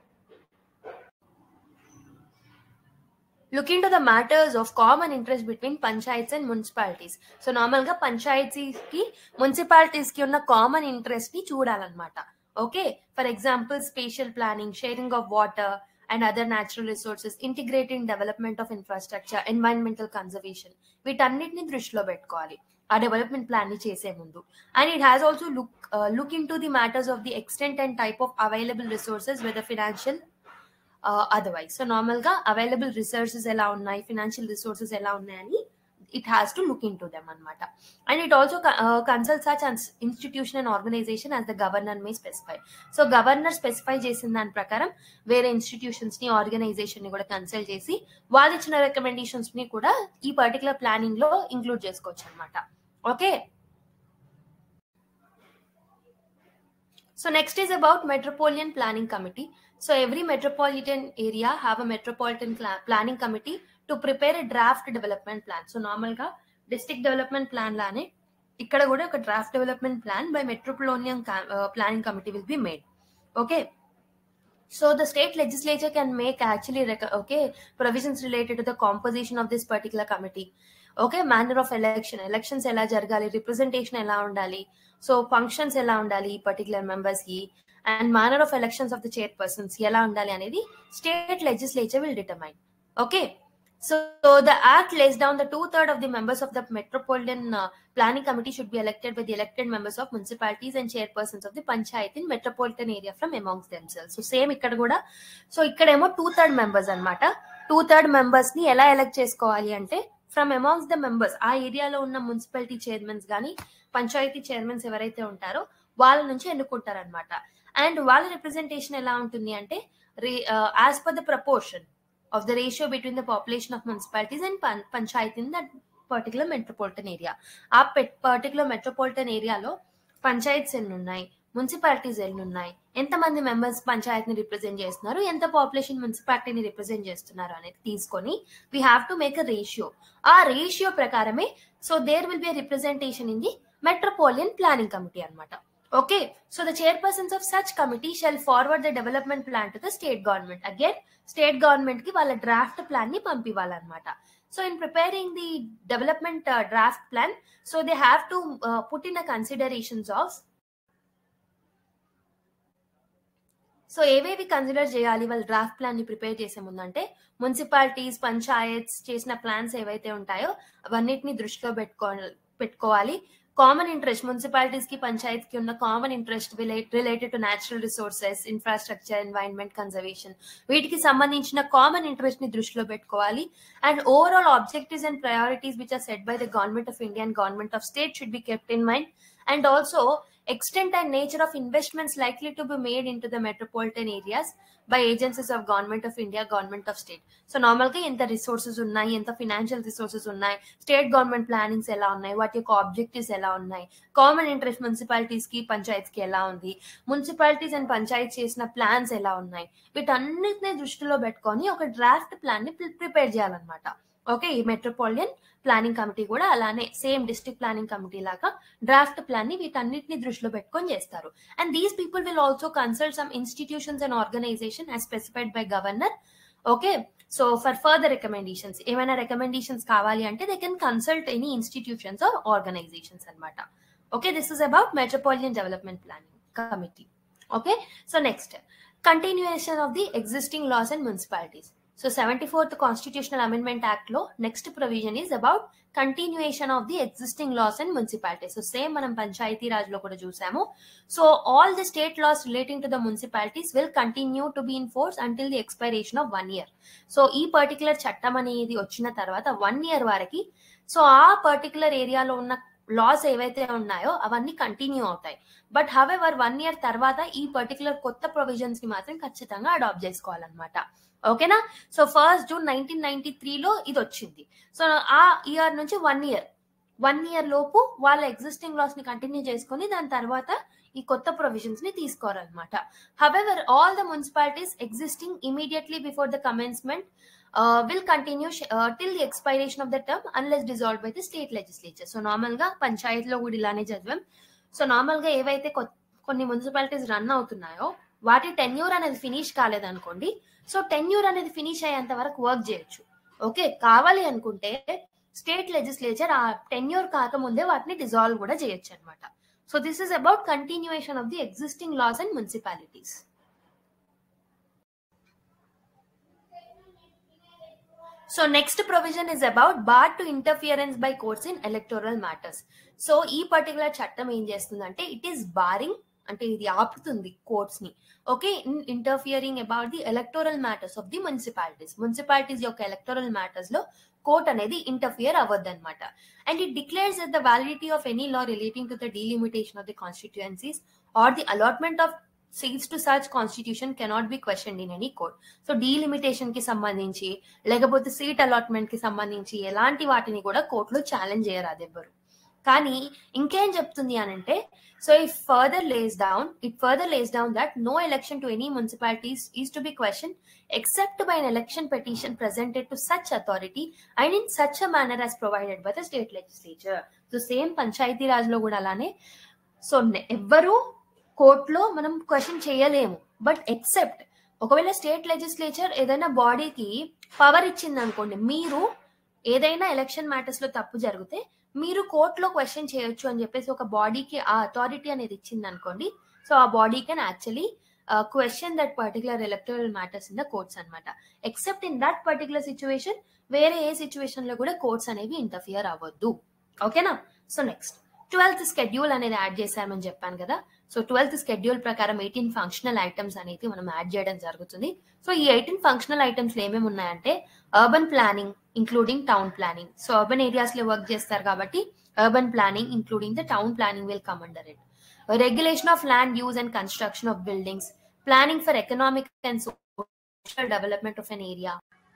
look into the matters of common interest between panchayats and municipalities. So normal ga panchayats ki municipalities ki unna common interest ni chudalannamata. Okay, for example spatial planning, sharing of water and other natural resources, integrating development of infrastructure, environmental conservation, వీటన్నిటిని దృష్టిలో పెట్టుకోవాలి ఆ development plan ని చేసే ముందు. And it has also look look in to the matters of the extent and type of available resources whether financial otherwise. So normal గా available resources ఎలా ఉన్నాయి, ఫినాన్షియల్ రిసోర్సెస్ ఎలా ఉన్నాయని it has to look in to them అనమాట. And it also consult such institution and organization as the governor may specify. So governor specify చేసిన దాని ప్రకారం వేరే ఇన్స్టిట్యూషన్స్ ని, ఆర్గనైజేషన్ ని కూడా కన్సల్ట్ చేసి వాళ్ళు ఇచ్చిన రికమెండేషన్స్ ని కూడా ఈ పర్టికులర్ ప్లానింగ్ లో ఇంక్లూడ్ చేసుకోవచ్చు అనమాట. Okay, so next is about Metropolitan Planning Committee. So every metropolitan area have a Metropolitan Planning Committee to prepare a draft development plan. So normal ga district development plan lane ikkada kuda oka draft development plan by Metropolitan uh, Planning Committee will be made. Okay, so the state legislature can make actually okay provisions related to the composition of this particular committee. Okay, manner of election, elections ela jaragali, representation ela undali, so functions ela undali particular members ki, and manner of elections of the chairpersons ela undali anedi state legislature will determine. Okay, so, so the act lays down the two-third of the members of the Metropolitan uh, Planning Committee should be elected by the elected members of municipalities and chairpersons of the panchayat in metropolitan area from amongst themselves. So same ikkada kuda, so ikkademo two-third members anamata. two-third members ni ela elect chesukovali ante from amongst the members, ఆ ఏరియాలో ఉన్న municipality chairmans కానీ panchayat chairmans ఎవరైతే ఉంటారో వాళ్ళ నుంచి ఎన్నుకుంటారనమాట. And వాళ్ళ representation ఎలా ఉంటుంది అంటే as per the proportion of the ratio between the population of municipalities and panchayati in that particular metropolitan area. ఆ పర్టికులర్ మెట్రోపాలిటన్ ఏరియాలో పంచాయత్స్ ఎన్ని ఉన్నాయి, మున్సిపాలిటీస్ ఎన్ని ఉన్నాయి, ఎంతమంది మెంబర్స్ పంచాయతీని రిప్రజెంట్ చేస్తున్నారు, ఎంత పాపులేషన్ మున్సిపాలిటీని రిప్రజెంట్ చేస్తున్నారు అనేది తీసుకొని we have to make a ratio. ఆ రేషియో ప్రకారమే so there will be representation in the metropolitan planning committee అనమాట. Okay, so the chairpersons of such committee shall forward the development plan to the state government. Again state government కి వాళ్ళ draft plan ని పంపివ్వాలన్నమాట. So in preparing the development uh, draft plan, so they have to uh, put in a considerations of, so ఏవేవి consider చేయాలి వాళ్ళు draft plan ని prepare చేసే ముందంటే మున్సిపాలిటీస్, పంచాయత్స్ చేసిన ప్లాన్స్ ఏవైతే ఉంటాయో అవన్నిటిని దృష్టిలో పెట్టుకో పెట్టుకోవాలి కామన్ ఇంట్రెస్ట్, మున్సిపాలిటీస్ కి పంచాయత్ కి ఉన్న common interest related to natural resources, infrastructure, environment conservation, వీటికి సంబంధించిన కామన్ ఇంట్రెస్ట్ ని దృష్టిలో పెట్టుకోవాలి. And overall objectives and priorities which are set by the government of India and government of state should be kept in mind. and also extent and nature of investments likely to be made into the metropolitan areas by agencies of government of India, government of state. So నార్మల్గా ఎంత resources ఉన్నాయి, ఎంత financial resources ఉన్నాయి, state government plannings ఎలా ఉన్నాయి, వాటి యొక్క objectives ఎలా ఉన్నాయి, కామన్ ఇంట్రెస్ట్ మున్సిపాలిటీస్ కి పంచాయత్స్ కి ఎలా ఉంది, మున్సిపాలిటీస్ అండ్ పంచాయత్ చేసిన ప్లాన్స్ ఎలా ఉన్నాయి, వీటన్నిటిని దృష్టిలో పెట్టుకొని ఒక డ్రాఫ్ట్ ప్లాన్ ని ప్రిపేర్ చేయాలన్నమాట. ఓకే, ఈ మెట్రోపాలిటన్ ప్లానింగ్ కమిటీ కూడా అలానే సేమ్ డిస్ట్రిక్ట్ ప్లానింగ్ కమిటీ లాగా డ్రాఫ్ట్ ప్లాన్ ని వీటన్నిటిని దృష్టిలో పెట్టుకొని చేస్తారు. And these people will also consult some institutions and organization as specified by governor. Okay, so for further recommendations, ఏమైనా రికమెండేషన్స్ కావాలి అంటే they can consult any institutions or organizations అనమాట. Okay, this is about metropolitan development planning committee. Okay, so next continuation of the existing laws and municipalities. So seventy-fourth Constitutional Amendment Act లో next provision is about continuation of the existing laws and municipalities. So same మనం పంచాయతీ రాజ్ లో కూడా చూసాము. So all the state laws relating to the municipalities will continue to be in force until the expiration of one year. So ఈ particular చట్టం అనేది వచ్చిన తర్వాత one year వరకు సో ఆ పర్టికులర్ ఏరియాలో ఉన్న లాస్ ఏవైతే ఉన్నాయో అవన్నీ కంటిన్యూ అవుతాయి. బట్ హవెవర్ వన్ ఇయర్ తర్వాత ఈ పర్టికులర్ కొత్త ప్రొవిజన్స్ ని మాత్రం ఖచ్చితంగా అడాప్ట్ చేసుకోవాలన్నమాట. ఓకేనా, so first June nineteen ninety త్రీలో ఇది వచ్చింది. సో ఆ ఇయర్ నుంచి వన్ ఇయర్ వన్ ఇయర్ లోపు వాళ్ళ ఎగ్జిస్టింగ్ లాస్ ని కంటిన్యూ చేసుకొని దాని తర్వాత ఈ కొత్త ప్రొవిజన్స్ ని తీసుకోవాలన్నమాట. However all the municipalities existing immediately before the commencement Uh, will continue uh, till the expiration of the term unless dissolved by the state legislature. So normal గా పంచాయత్ లో కూడా ఇలానే చదివాం. సో నార్మల్ గా ఏవైతే కొన్ని మున్సిపాలిటీస్ రన్ అవుతున్నాయో వాటి టెన్యూర్ అనేది ఫినిష్ కాలేదనుకోండి, సో టెన్యూర్ అనేది ఫినిష్ అయ్యేంత వరకు వర్క్ చేయొచ్చు. ఓకే, కావాలి అనుకుంటే స్టేట్ లెజిస్లేచర్ ఆ టెన్యూర్ కాకముందే వాటిని డిజాల్వ్ కూడా చేయొచ్చు అనమాట. So this is about continuation of the existing laws and municipalities. So next provision is about bar to interference by courts in electoral matters. So ఈ పర్టికులర్ చట్టం ఏం చేస్తుందంటే ఇట్ ఈస్ బారింగ్, అంటే ఇది ఆపుతుంది కోర్ట్స్ ని. Okay, in interfering about the electoral matters of the municipalities. Municipalities యొక్క electoral matters లో కోర్ట్ అనేది ఇంటర్ఫియర్ అవ్వద్దు అనమాట. And it declares that the validity of any law relating to the delimitation of the constituencies or the allotment of seats to such constitution cannot be questioned in any court. So delimitation కి సంబంధించి లేకపోతే seat allotment కి సంబంధించి ఎలాంటి వాటిని కూడా కోర్టులో challenge చేయరాదు ఎవ్వరు. కానీ ఇంకేం చెప్తుంది అనంటే, so if further lays down it further lays down that no election to any municipalities is to be question except by an election petition presented to such authority and in such a manner as provided by the state legislature. So same Panchayati Raj లో కూడా అలానే. So ఎవ్వరు కోర్టులో మనం question చేయలేము, but except ఒకవేళ state legislature ఏదైనా బాడీకి పవర్ ఇచ్చింది అనుకోండి, మీరు ఏదైనా ఎలక్షన్ మ్యాటర్స్ లో తప్పు జరిగితే మీరు కోర్టులో క్వశ్చన్ చేయొచ్చు అని చెప్పేసి ఒక బాడీకి ఆ అథారిటీ అనేది ఇచ్చింది అనుకోండి, సో ఆ body can actually question that particular electoral matters in the courts అనమాట. Except in that particular situation వేరే ఏ సిచ్యువేషన్ లో కూడా కోర్ట్స్ అనేవి ఇంటర్ఫియర్ అవ్వద్దు. ఓకేనా, సో నెక్స్ట్ ట్వెల్త్ స్కెడ్యూల్ అనేది యాడ్ చేశామని చెప్పాను కదా. సో ట్వెల్త్ స్కెడ్యూల్ ప్రకారం ఎయిటీన్ ఫంక్షనల్ ఐటమ్స్ అనేది మనం యాడ్ చేయడం జరుగుతుంది. సో ఈ ఎయిటీన్ ఫంక్షనల్ ఐటమ్స్ లో ఏమేమి ఉన్నాయంటే urban planning including town planning. So urban areas లో వర్క్ చేస్తారు కాబట్టి urban planning including the town planning will come under it. Regulation of land use and construction of buildings, planning for economic and social development of an area.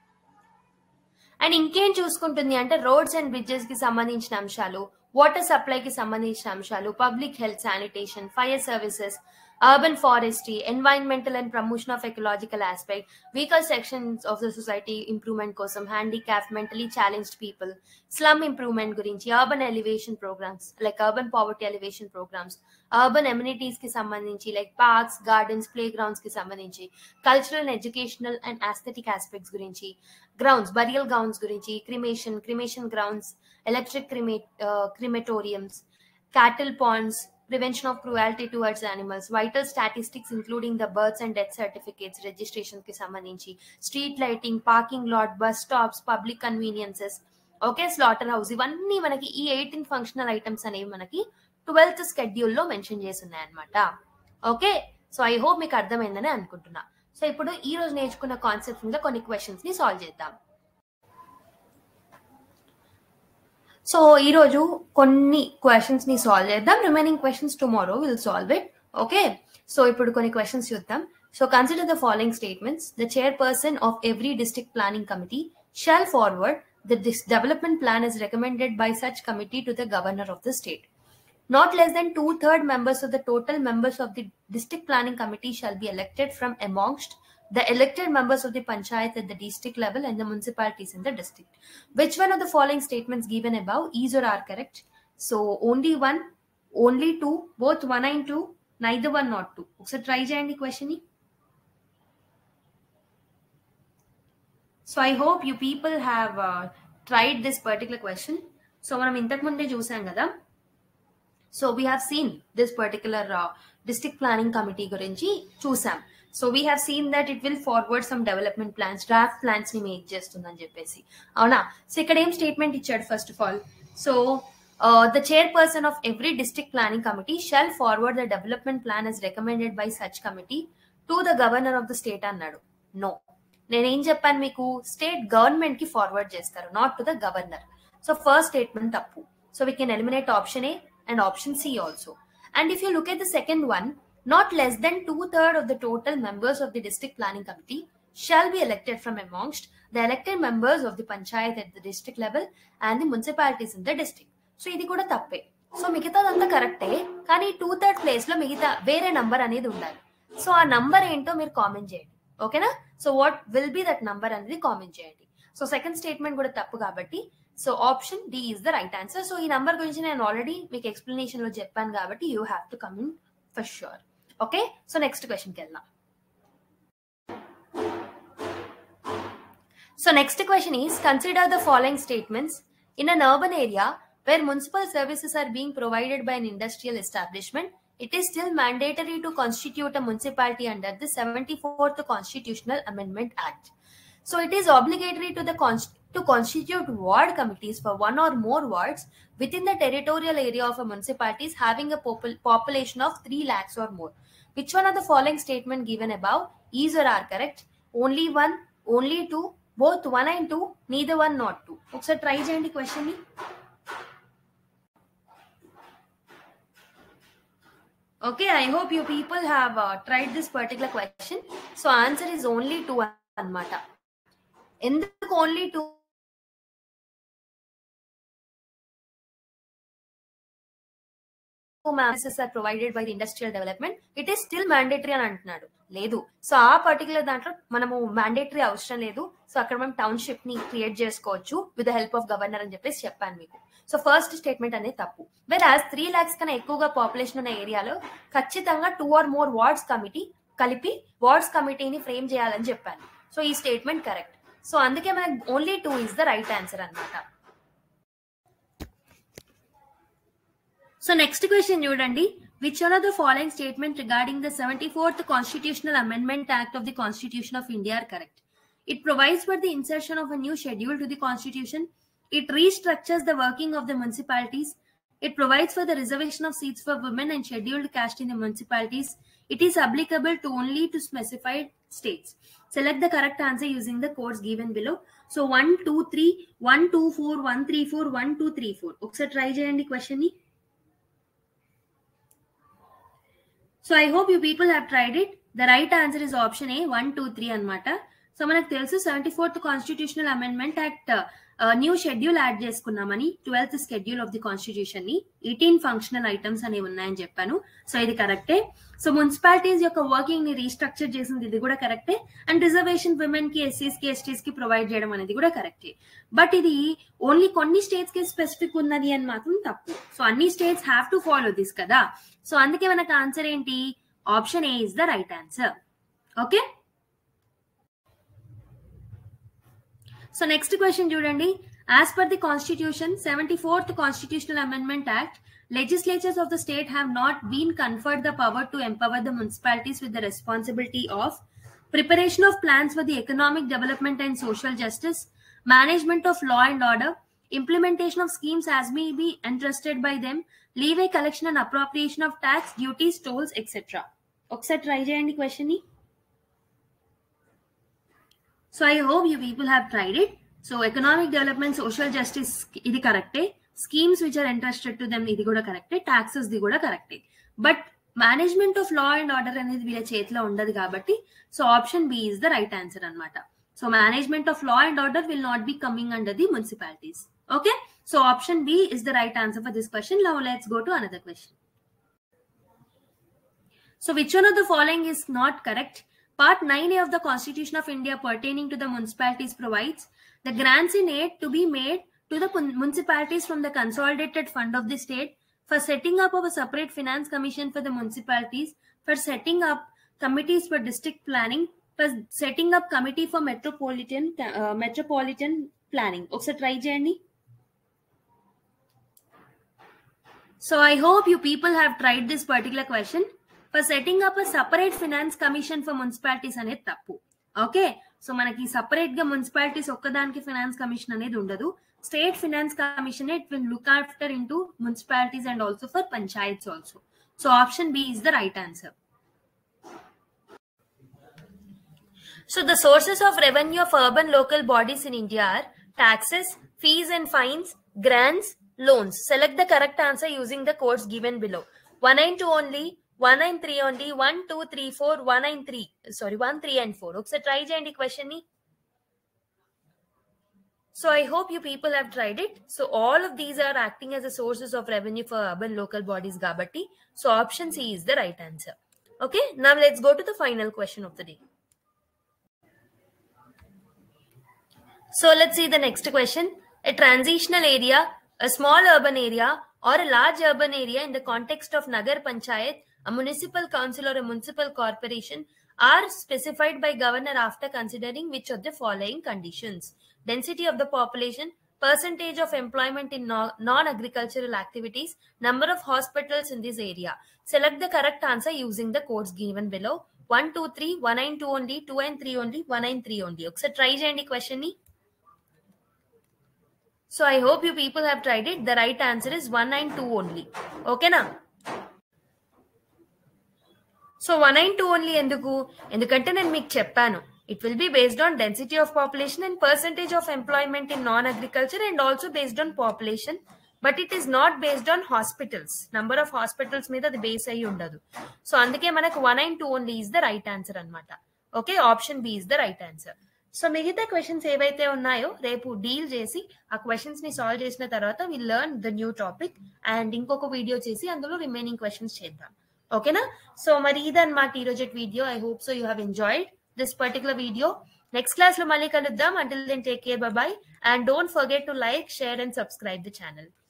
And ఇంకేం చూసుకుంటుంది అంటే roads and bridges కి సంబంధించిన అంశాలు, water సప్లైకి సంబంధించిన అంశాలు, public health, sanitation, fire services, urban forestry, environmental and promotion of ecological aspect, weaker sections of the society improvement kosam, handicapped, mentally challenged people, slum improvement gurinchi, urban elevation programs like urban poverty elevation programs, urban amenities ki sambandhinchi like parks, gardens, playgrounds ki sambandhinchi, cultural and educational and aesthetic aspects gurinchi, grounds, burial grounds gurinchi, cremation, cremation grounds, electric cremate, uh, crematoriums, cattle ponds, prevention of cruelty towards animals, vital statistics including the births and death certificates, registration ki sambandhinchi, street lighting, parking lot, bus stops, public conveniences, okay, slaughter house, ivanni manaki ee eighteen functional items anevi manaki twelfth schedule lo mention chesi unnai annamata. Okay, so I hope meeku ardhamaindani anukuntunna. So ippudu ee roju నేర్చుకున్న concepts మీద కొన్ని questions ని solve చేద్దాం. So ఈరోజు కొన్ని క్వశ్చన్స్ని solve చేద్దాం. Remaining questions tomorrow will solve it. Okay, so ఇప్పుడు కొన్ని క్వశ్చన్స్ చూద్దాం. So consider the following statements. The chairperson of every district planning committee shall forward the development plan is recommended by such committee to the governor of the state. Not less than two-thirds members of the total members of the district planning committee shall be elected from amongst the elected members of the panchayat at the district level and the municipalities in the district. Which one of the following statements given above is or are correct? So only one, only two, both one and two, neither one not two. So try cheyandi question ni. So I hope you people have uh, tried this particular question. So manam intaku munde chusam kada. So we have seen this particular uh, district planning committee gurinchi chusam. So we have seen that it will forward some development plans, draft plans ni make chestundani cheppesi. Avuna. So ikkada em statement ichchadu first of all. So uh, the chairperson of every district planning committee shall forward the development plan as recommended by such committee to the governor of the state annadu. No. నేను ఏం చెప్పాను మీకు, state government కి forward చేస్తారు, not to the governor. So first statement తప్పు. So we can eliminate option A and option C also. And if you look at the second one, not less than two third of the total members of the district planning committee shall be elected from amongst the elected members of the panchayat at the district level and the municipalities in the district. So ఇది కూడా తప్పే. So మిగతాదంతా కరెక్టే, కానీ two third place లో మిగతా వేరే number అనేది ఉండాలి. సో ఆ నంబర్ ఏంటో మీరు కామెంట్ చేయండి, ఓకేనా? So what will be that number అనేది కామెంట్ చేయండి. సో సెకండ్ స్టేట్మెంట్ కూడా తప్పు కాబట్టి so option D is the right answer. So ఈ నంబర్ గురించి నేను ఆల్రెడీ మీకు ఎక్స్ప్లెనేషన్ లో చెప్పాను కాబట్టి you have to come in for sure. Okay, so next క్వశ్చన్కి వెళ్దాం. So next question is, consider the following statements. In an urban area where municipal services are being provided by an industrial establishment, it is still mandatory to constitute a municipality under the seventy-fourth Constitutional Amendment Act. So it is obligatory to the const- to constitute ward committees for one or more wards within the territorial area of a municipality having a popul- population of three lakhs or more. Which one of the following statement given above is or are correct? Only one, only two, both one and two, neither one not two. Okay, try cheyandi question ni. Okay, I hope you people have uh, tried this particular question. So answer is only two anamata. Enduku only two services are provided by the industrial development, it is still mandatory అని అంటున్నాడు. లేదు, so ఆ particular దాంట్లో మనము mandatory అవసరం లేదు. So అక్కడ మనం టౌన్షిప్ ని క్రియేట్ చేసుకోవచ్చు with the help of governor అని చెప్పేసి చెప్పాను మీకు. సో ఫస్ట్ స్టేట్మెంట్ అనేది తప్పు. వెర్ యాజ్ త్రీ లాక్స్ కన్నా ఎక్కువగా పాపులేషన్ ఉన్న ఏరియాలో ఖచ్చితంగా two or more wards committee కలిపి వార్డ్స్ కమిటీని ఫ్రేమ్ చేయాలని చెప్పాను. సో ఈ స్టేట్మెంట్ కరెక్ట్. సో అందుకే మనకు only two is the right answer అన్నమాట. సో నెక్స్ట్ క్వశ్చన్ చూడండి. Which one of the following statements regarding the seventy-fourth Constitutional Amendment Act of the Constitution of India are correct? It provides for the insertion of a new schedule to the Constitution. It restructures the working of the municipalities. It provides for the reservation of seats for women and scheduled caste in the municipalities. It is applicable to only to specified states. Select the correct answer using the codes given below. So one, two, three, one, two, four, one, three, four, one, two, three, four. Okay, try cheyandi question ni. So I hope you people have tried it. The right answer is option A, one, two, three anamata. So manaku telusu seventy-fourth Constitutional Amendment Act new schedule add చేసుకున్నామని twelfth schedule of the constitution ని eighteen functional items అనేవి ఉన్నాయని చెప్పాను. So ఇది కరెక్టే. So municipalities యొక్క working ని restructure చేసింది ఇది కూడా కరెక్టే. అండ్ రిజర్వేషన్ విమెన్ కి, ఎస్సీస్ కి, ఎస్టీస్ కి ప్రొవైడ్ చేయడం అనేది కూడా కరెక్టే. బట్ ఇది ఓన్లీ కొన్ని స్టేట్స్ కి స్పెసిఫిక్ ఉన్నది అని మాత్రం తప్పు. సో అన్ని states have to follow this కదా. సో అందుకే మనకు ఆన్సర్ ఏంటి, option A is the right answer. Okay, so next question చూడండి. As per the constitution seventy-fourth Constitutional Amendment Act, legislatures of the state have not been conferred the power to empower the municipalities with the responsibility of preparation of plans for the economic development and social justice, management of law and order, implementation of schemes as may be entrusted by them, leeway collection and appropriation of tax, duties, tolls, et cetera. ఒకసారి try చేయండి question ని. So I hope you people have tried it. So economic development, social justice ఇది కరెక్టే. schemes which are entrusted to them ఇది కూడా కరెక్టే, taxes ది కూడా కరెక్టే. But management of law and order అనేది వీళ్ళ చేతిలో ఉండదు కాబట్టి so option B is the right answer అనమాట. So management of law and order will not be coming under the municipalities. Okay, so option B is the right answer for this question. Now let's go to another question. So which one of the following is not correct? Part nine A of the Constitution of India pertaining to the municipalities provides the grants in aid to be made to the municipalities from the consolidated fund of the state for setting up of a separate finance commission for the municipalities, for setting up committees for district planning, for setting up committee for metropolitan uh, metropolitan planning. Oksa try cheyandi. So I hope you people have tried this particular question. For setting up a separate finance commission for municipalities అనేది తప్పు. Okay, so మనకి separate గా municipalities ఒక్కదానికి finance commission అనేది ఉండదు. State finance commission it will look after in to municipalities and also for panchayats also. So option B is the right answer. So the sources of revenue of urban local bodies in India are taxes, fees and fines, grants, loans. Select the correct answer using the codes given below. one ninety-two only, one ninety-three only, one, two, three, four, one ninety-three. Sorry, one, three and four. Okay, try cheyandi question ni. So I hope you people have tried it. So all of these are acting as the sources of revenue for urban local bodies gabatti. So option C is the right answer. Okay, now let's go to the final question of the day. So let's see the next question. A transitional area, a small urban area or a large urban area in the context of Nagar Panchayat, a municipal council or a municipal corporation are specified by governor after considering which of the following conditions: density of the population, percentage of employment in non-agricultural activities, number of hospitals in this area. Select the correct answer using the codes given below. one, two, three, one ninety-two only, two and three only, one ninety-three only. Okay, try cheyandi question ni. So I hope you people have tried it. The right answer is one ninety-two only. Okay na? So one ninety-two only enduku? Endukante nenu meeku cheppanu. It will be based on density of population and percentage of employment in non-agriculture and also based on population. But it is not based on hospitals. Number of hospitals మీద అది base అయ్యి ఉండదు. So అందుకే మనకు one ninety-two only is the right answer అనమాట. Okay, option B is the right answer. So మిగతా questions ఏవైతే ఉన్నాయో రేపు డీల్ చేసి ఆ క్వశ్చన్స్ ని సాల్వ్ చేసిన తర్వాత will learn the new topic and ఇంకొక వీడియో చేసి అందులో రిమైనింగ్ క్వశ్చన్స్ చేద్దాం. ఓకేనా? సో మరి ఇదన్నమాట ఈరోజు video. I hope so you have enjoyed this particular video. Next class లో మళ్ళీ కలుద్దాం. Until then take care, bye bye, and don't forget to like, share and subscribe the channel.